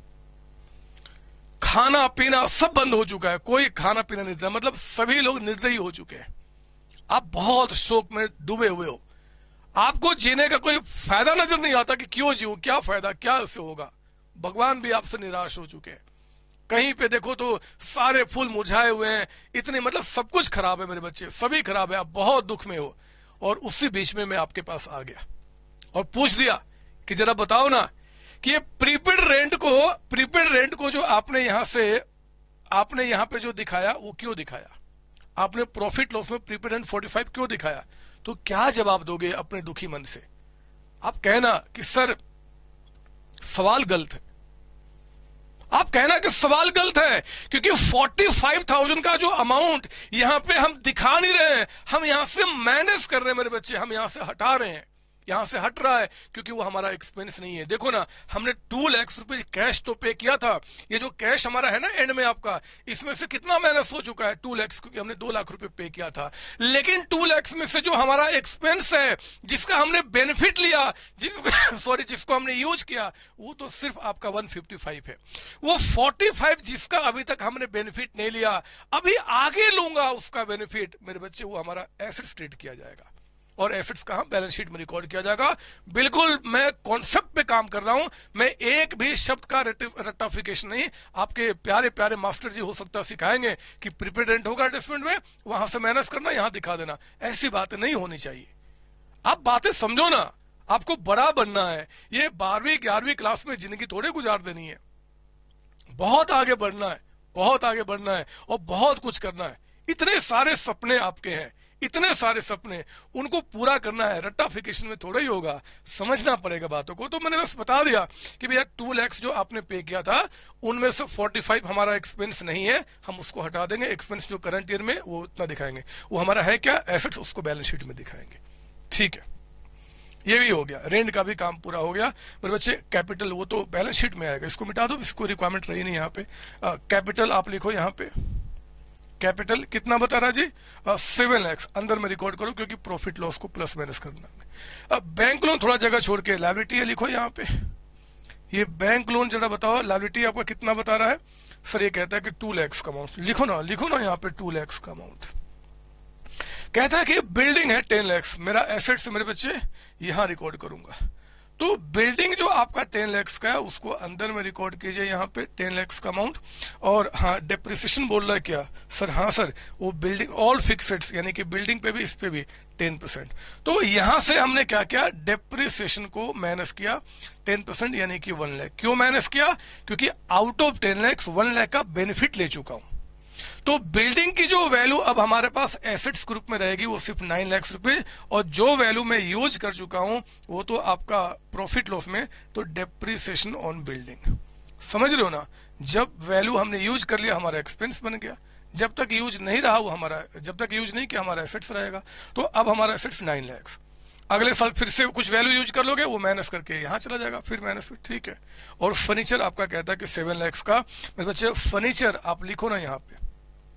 S1: खाना पीना सब बंद हो चुका है, कोई खाना पीना नहीं देता, मतलब सभी लोग निर्दयी हो चुके हैं। आप बहुत शोक में डूबे हुए हो, आपको जीने का कोई फायदा नजर नहीं आता कि क्यों जीऊं, क्या फायदा, क्या उससे होगा। भगवान भी आपसे निराश हो चुके हैं। कहीं पे देखो तो सारे फूल मुरझाए हुए हैं, इतने मतलब सब कुछ खराब है मेरे बच्चे, सभी खराब है, आप बहुत दुख में हो। और उसी बीच में मैं आपके पास आ गया और पूछ दिया कि जरा बताओ ना कि ये प्रीपेड रेंट को जो आपने यहां पे जो दिखाया वो क्यों दिखाया? आपने प्रॉफिट लॉस में प्रीपेड 45 क्यों दिखाया? तो क्या जवाब दोगे अपने दुखी मन से? आप कहना कि सर सवाल गलत है, आप कहना कि सवाल गलत है, क्योंकि 45,000 का जो अमाउंट यहां पे हम दिखा नहीं रहे हैं, हम यहां से माइनस कर रहे हैं मेरे बच्चे, हम यहां से हटा रहे हैं, यहां से हट रहा है क्योंकि वो हमारा एक्सपेंस नहीं है। देखो ना, हमने 2 लाख रुपए कैश तो पे किया था, ये जो कैश हमारा है ना एंड में आपका, इसमें से कितना माइनस हो चुका है? 2 लाख, क्योंकि हमने 2 लाख रुपए पे किया था। लेकिन 2 लाख में से जो हमारा एक्सपेंस है, जिसका हमने बेनिफिट लिया, जिसको हमने यूज किया, वो तो सिर्फ आपका 155 है। वो 45 जिसका अभी तक हमने बेनिफिट नहीं लिया, अभी आगे लूंगा उसका बेनिफिट मेरे बच्चे, वो हमारा एसेट्स ट्रीट किया जाएगा। और एसेट्स कहां? बैलेंस शीट में रिकॉर्ड किया जाएगा। बिल्कुल मैं कॉन्सेप्ट पे काम कर रहा हूं, मैं एक भी शब्द का रट्टाफिकेशन नहीं। आपके प्यारे प्यारे मास्टर जी हो सकता है सिखाएंगे कि प्रीपेड रेंट होगा एडजस्टमेंट में, वहां से माइनस करना, यहां दिखा देना। ऐसी बातें नहीं होनी चाहिए। आप बातें समझो ना, आपको बड़ा बनना है। ये 12वीं 11वीं क्लास में जिंदगी थोड़े गुजार देनी है, बहुत आगे बढ़ना है, बहुत आगे बढ़ना है और बहुत कुछ करना है। इतने सारे सपने आपके हैं, इतने सारे सपने, उनको पूरा करना है। रट्टाफिकेशन में थोड़ा ही होगा, समझना पड़ेगा बातों को। तो मैंने बस बता दिया कि भैया 2 लाख जो आपने पे किया था, उनमें से 45 हमारा एक्सपेंस नहीं है, हम उसको हटा देंगे। एक्सपेंस जो करंट ईयर में वो उतना दिखाएंगे, वो हमारा है क्या? एसेट्स, उसको बैलेंस शीट में दिखाएंगे। ठीक है, ये भी हो गया, रेंट का भी काम पूरा हो गया। मेरे बच्चे कैपिटल वो तो बैलेंस शीट में आएगा, इसको मिटा दो, इसको रिक्वायरमेंट रही नहीं यहाँ पे। कैपिटल आप लिखो यहाँ पे, कैपिटल कितना बता रहा जी? 7 लाख अंदर में रिकॉर्ड करो, क्योंकि प्रॉफिट लॉस को प्लस माइनस करना है। अब बैंक लोन थोड़ा जगह छोड़ के लायबिलिटी है, लिखो यहाँ पे। ये बैंक लोन जरा बताओ, लायबिलिटी आपका कितना बता रहा है? सर ये कहता है कि 2 लाख का अमाउंट। लिखो ना यहाँ पे 2 लाख का अमाउंट। कहता है कि बिल्डिंग है 10 लाख, मेरा एसेट्स मेरे बच्चे यहां रिकॉर्ड करूंगा। तो बिल्डिंग जो आपका 10 लाख का है, उसको अंदर में रिकॉर्ड कीजिए यहाँ पे 10 लाख का अमाउंट। और हाँ, डेप्रिसिएशन बोल रहा है क्या सर? हाँ सर, वो बिल्डिंग ऑल फिक्स्ड, यानी कि बिल्डिंग पे भी इस पे भी 10%। तो यहां से हमने क्या किया? डेप्रिसिएशन को माइनस किया 10%, यानी कि 1 लाख। क्यों माइनस किया? क्योंकि आउट ऑफ 10 लाख 1 लाख का बेनिफिट ले चुका हूं। तो बिल्डिंग की जो वैल्यू अब हमारे पास एसेट्स ग्रुप में रहेगी, वो सिर्फ 9 लाख रुपए, और जो वैल्यू मैं यूज कर चुका हूं वो तो आपका प्रॉफिट लॉस में, तो डेप्रिसिएशन ऑन बिल्डिंग। समझ रहे हो ना? जब वैल्यू हमने यूज कर लिया, हमारा एक्सपेंस बन गया। जब तक यूज नहीं रहा वो हमारा, जब तक यूज नहीं किया, हमारा एसेट्स रहेगा। तो अब हमारा एसेट्स 9 लाख। अगले साल फिर से कुछ वैल्यू यूज कर लोगे, वो माइनस करके यहां चला जाएगा, फिर माइनस, फिर ठीक है। और फर्नीचर आपका कहता है कि 7 लाख का। मेरे बच्चे फर्नीचर आप लिखो ना यहाँ पे,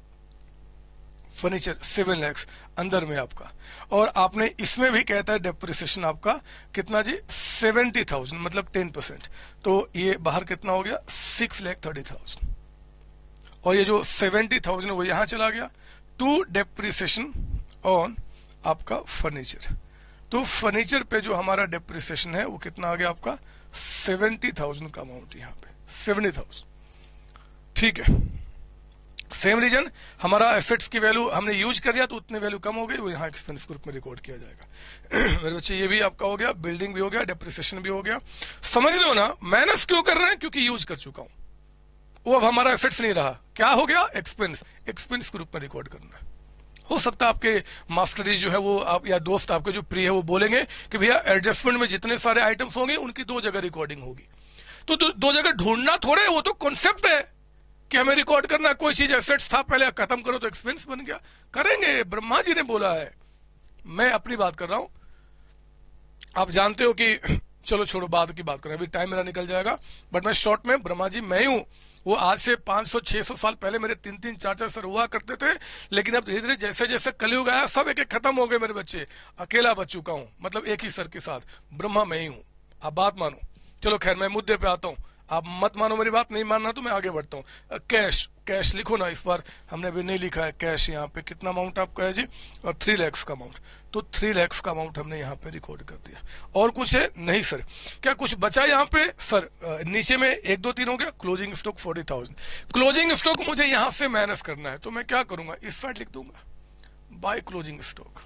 S1: फर्नीचर 7 लाख अंदर में आपका। और आपने इसमें भी कहता है डेप्रिसिएशन आपका कितना जी? 70,000, मतलब 10%। तो ये बाहर कितना हो गया? 6,30,000। और ये जो 70,000 वो यहां चला गया टू डेप्रिसिएशन ऑन आपका फर्नीचर। तो फर्नीचर पे जो हमारा डेप्रिसिएशन है वो कितना आ गया आपका? 70,000 का अमाउंट यहाँ पे, 70,000। ठीक है, सेम रीजन, हमारा एसेट्स की वैल्यू हमने यूज कर दिया तो उतनी वैल्यू कम हो गई, वो यहाँ एक्सपेंस ग्रुप में रिकॉर्ड किया जाएगा। मेरे बच्चे ये भी आपका हो गया, बिल्डिंग भी हो गया, डेप्रिसिएशन भी हो गया। समझ रहे हो ना? माइनस क्यों कर रहे हैं? क्योंकि यूज कर चुका हूं, वो अब हमारा एसेट्स नहीं रहा। क्या हो गया? एक्सपेंस, एक्सपेंस ग्रुप में रिकॉर्ड करना है। हो सकता है आपके मास्टर जो है वो आप या दोस्त आपके जो प्रिय है वो बोलेंगे कि भैया एडजस्टमेंट में जितने सारे आइटम्स होंगे उनकी 2 जगह रिकॉर्डिंग होगी। तो 2 जगह ढूंढना थोड़े, वो तो कॉन्सेप्ट है कि हमें रिकॉर्ड करना। कोई चीज एसेट्स था, पहले खत्म करो तो एक्सपेंस बन गया, करेंगे। ब्रह्मा जी ने बोला है, मैं अपनी बात कर रहा हूं। आप जानते हो कि चलो छोड़ो, बाद की बात करें, अभी टाइम मेरा निकल जाएगा। बट मैं शॉर्ट में, ब्रह्मा जी मैं ही हूं। वो आज से 500-600 साल पहले मेरे 3-3, 4-4 सर हुआ करते थे, लेकिन अब धीरे धीरे जैसे जैसे कलयुग आया सब एक एक खत्म हो गए मेरे बच्चे। अकेला बच चुका हूं, मतलब एक ही सर के साथ, ब्रह्मा मैं ही हूं। आप बात मानो। चलो खैर, मैं मुद्दे पे आता हूं। आप मत मानो मेरी बात, नहीं मानना तो मैं आगे बढ़ता हूँ। कैश, कैश लिखो ना। इस बार हमने अभी नहीं लिखा है कैश। यहाँ पे कितना अमाउंट आपका है जी? और 3 लाख का अमाउंट। तो 3 लाख का अमाउंट हमने यहाँ पे रिकॉर्ड कर दिया। और कुछ है? नहीं सर। क्या कुछ बचा यहाँ पे? सर नीचे में 1, 2, 3 हो गया। Closing stock 40,000। क्लोजिंग स्टॉक मुझे यहाँ से माइनस करना है, तो मैं क्या करूंगा? इस साइड लिख दूंगा बाय क्लोजिंग स्टॉक।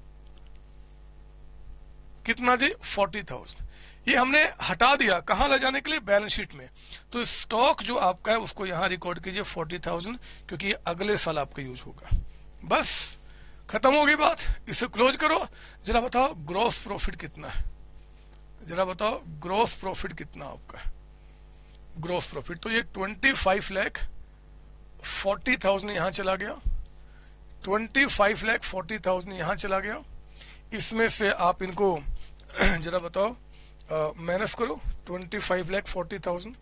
S1: कितना जी? 40,000। ये हमने हटा दिया, कहां ले जाने के लिए? बैलेंस शीट में। तो स्टॉक जो आपका है उसको यहां रिकॉर्ड कीजिए 40,000, क्योंकि ये अगले साल आपका यूज होगा। बस खत्म होगी बात, इसे क्लोज करो। जरा बताओ ग्रॉस प्रॉफिट कितना है, जरा बताओ ग्रॉस प्रॉफिट कितना आपका है, ग्रॉस प्रॉफिट। तो ये 25,40,000 यहां चला गया, 25,40,000 यहां चला गया। इसमें से आप इनको जरा बताओ माइनस करो, 25,40,000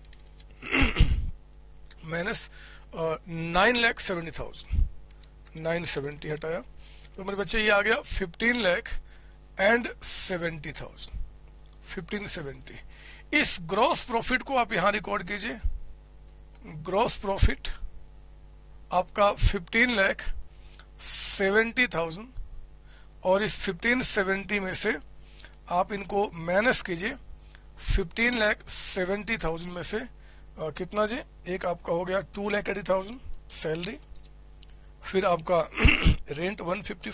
S1: माइनस 9,70,000, 970 हटाया तो मेरे बच्चे ये आ गया 15,70,000, 1570। इस ग्रॉस प्रॉफिट को आप यहां रिकॉर्ड कीजिए। ग्रॉस प्रॉफिट आपका 15,70,000 और इस 1570 में से आप इनको माइनस कीजिए 15,70,000 में से कितना जी, एक आपका हो गया 2,80,000 सैलरी, फिर आपका रेंट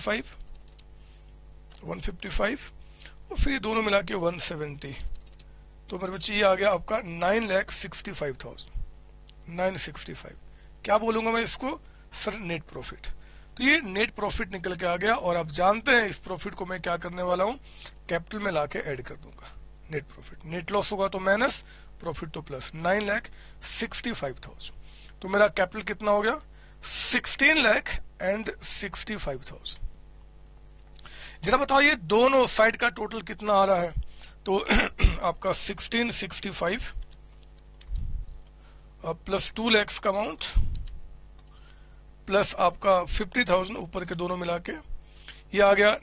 S1: 155 और फिर ये दोनों मिला के 170। तो मेरे बच्चे ये आ गया आपका 9,65,000, 965। क्या बोलूंगा मैं इसको सर, नेट प्रॉफिट। तो ये नेट प्रॉफिट निकल के आ गया और आप जानते हैं इस प्रॉफिट को मैं क्या करने वाला हूं, कैपिटल में लाके ऐड कर दूंगा। नेट प्रॉफिट, नेट लॉस होगा तो माइनस, प्रॉफिट तो प्लस, 9,65,000। तो मेरा कैपिटल कितना हो गया 16,65,000। जरा बताओ ये दोनों साइड का टोटल कितना आ रहा है, तो आपका 1665 प्लस 2 lakhs का अमाउंट प्लस आपका 50,000 ऊपर के दोनों मिला के ये आ गया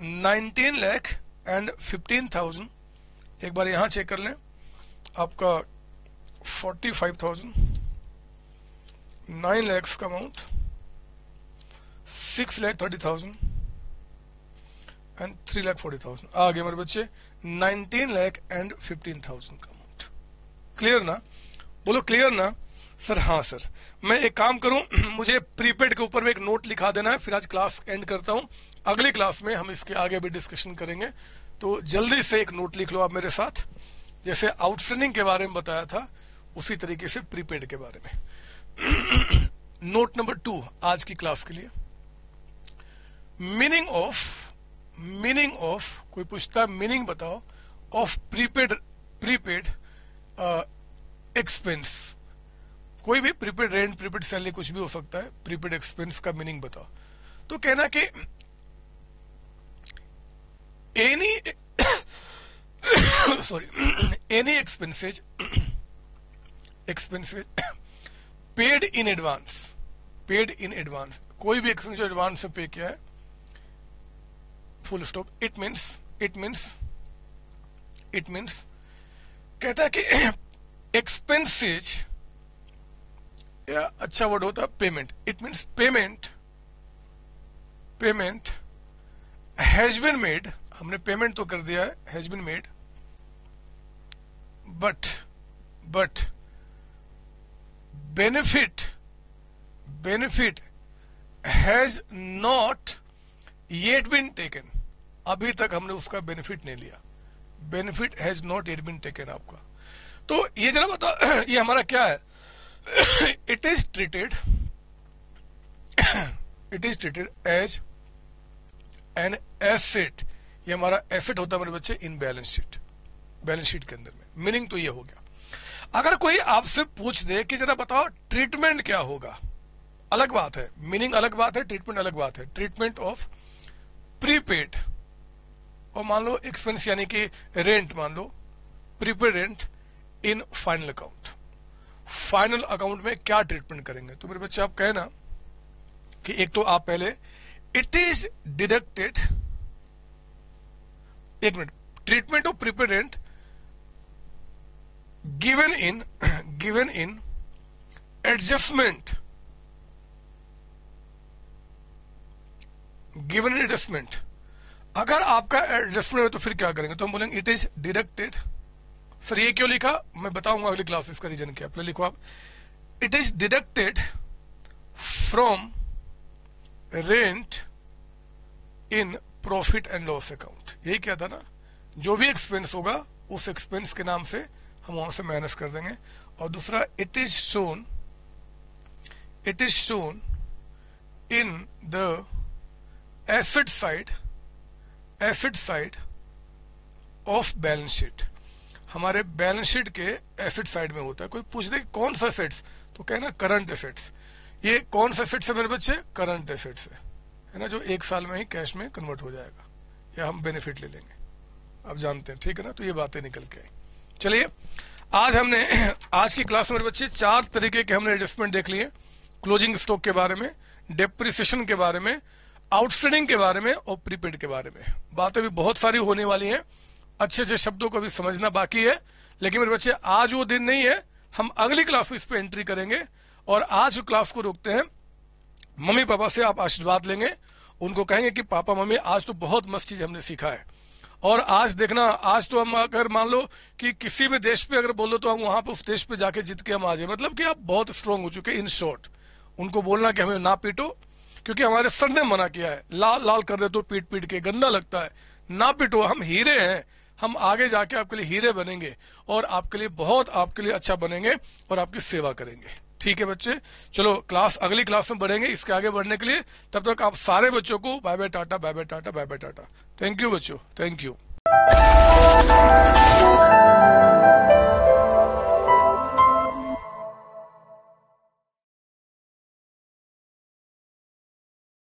S1: 19,15,000। एक बार यहां चेक कर लें, आपका 45,000, 9 lakhs का अमाउंट, 6,30,000 एंड 3,40,000 आ गए मेरे बच्चे 19,15,000 का अमाउंट। क्लियर ना, बोलो क्लियर ना सर? हाँ सर। मैं एक काम करूं, मुझे प्रीपेड के ऊपर में एक नोट लिखा देना है, फिर आज क्लास एंड करता हूं। अगली क्लास में हम इसके आगे भी डिस्कशन करेंगे, तो जल्दी से एक नोट लिख लो आप मेरे साथ। जैसे आउटस्टैंडिंग के बारे में बताया था उसी तरीके से प्रीपेड के बारे में। नोट नंबर 2 आज की क्लास के लिए, मीनिंग ऑफ कोई पूछता है मीनिंग बताओ ऑफ प्रीपेड एक्सपेंस। कोई भी प्रीपेड रेंट, प्रीपेड सैलरी कुछ भी हो सकता है, प्रीपेड एक्सपेंस का मीनिंग बताओ। तो कहना कि any expenses paid in advance, कोई भी एक्सपेंस जो एडवांस से पे किया है, फुल स्टॉप। इट मीन्स कहता है कि एक्सपेंसेज, या अच्छा वर्ड होता है payment. It means payment has been made, हमने पेमेंट तो कर दिया है, has been made, but benefit has not yet been taken. अभी तक हमने उसका बेनिफिट नहीं लिया, benefit has not yet been taken आपका। तो ये जरा बताओ ये हमारा क्या है, it is treated as an asset। ये हमारा एसेट होता है मेरे बच्चे इन बैलेंस शीट के अंदर में। मीनिंग तो ये हो गया। अगर कोई आपसे पूछ दे कि जरा बताओ ट्रीटमेंट क्या होगा, अलग बात है, मीनिंग अलग बात है, ट्रीटमेंट अलग बात है। ट्रीटमेंट ऑफ प्रीपेड और मान लो एक्सपेंस यानी कि रेंट, मान लो prepaid rent in final account, final account में क्या ट्रीटमेंट करेंगे। तो मेरे बच्चे आप कहना कि एक तो आप पहले इट इज डिडक्टेड, एक minute, treatment of prepaid rent given in adjustment, अगर आपका एडजस्टमेंट है तो फिर क्या करेंगे, तो हम बोलेंगे इट इज डिडक्टेड। सर ये क्यों लिखा, मैं बताऊंगा अगली क्लास इसका रीजन क्या। पहले लिखो आप, it is deducted from rent in profit and loss account. यही क्या था ना, जो भी एक्सपेंस होगा उस एक्सपेंस के नाम से हम वहां से माइनस कर देंगे। और दूसरा it is shown in the asset side of balance sheet, हमारे बैलेंस शीट के एसेट साइड में होता है। कोई पूछ दे कौन सा एसेट्स, तो कहना करंट एसेट्स। ये कौन सा एसेट्स है मेरे बच्चे? करंट एसेट्स है ना, जो 1 साल में ही कैश में कन्वर्ट हो जाएगा या हम बेनिफिट ले लेंगे, आप जानते हैं, ठीक है ना। तो ये बातें निकल के आई। चलिए आज की क्लास में मेरे बच्चे 4 तरीके के हमने एडजस्टमेंट देख लिए। क्लोजिंग स्टॉक के बारे में, डेप्रिसिएशन के बारे में, आउटस्टैंडिंग के बारे में और प्रीपेड के बारे में। बातें भी बहुत सारी होने वाली हैं, अच्छे अच्छे शब्दों को भी समझना बाकी है। लेकिन मेरे बच्चे आज वो दिन नहीं है, हम अगली क्लास में इस पे एंट्री करेंगे। और आज क्लास को रोकते हैं, मम्मी पापा से आप आशीर्वाद लेंगे, उनको कहेंगे कि पापा मम्मी आज तो बहुत मस्त चीज हमने सीखा है। और आज देखना, आज तो हम अगर मान लो कि किसी भी देश पे अगर बोलो तो हम वहां पे उस देश पे जाके जीत के हम आ जाए, मतलब कि आप बहुत स्ट्रांग हो चुके। इन शॉर्ट उनको बोलना कि हमें ना पीटो, क्योंकि हमारे सर ने मना किया है, लाल लाल कर दे तो पीट पीट के गंदा लगता है, ना पीटो, हम हीरे हैं, हम आगे जाके आपके लिए हीरे बनेंगे और आपके लिए बहुत आपके लिए अच्छा बनेंगे और आपकी सेवा करेंगे। ठीक है बच्चे, चलो क्लास अगली क्लास में बढ़ेंगे इसके आगे बढ़ने के लिए। तब तक आप सारे बच्चों को bye bye tata, bye bye tata, bye bye tata. Thank you बच्चों, थैंक यू।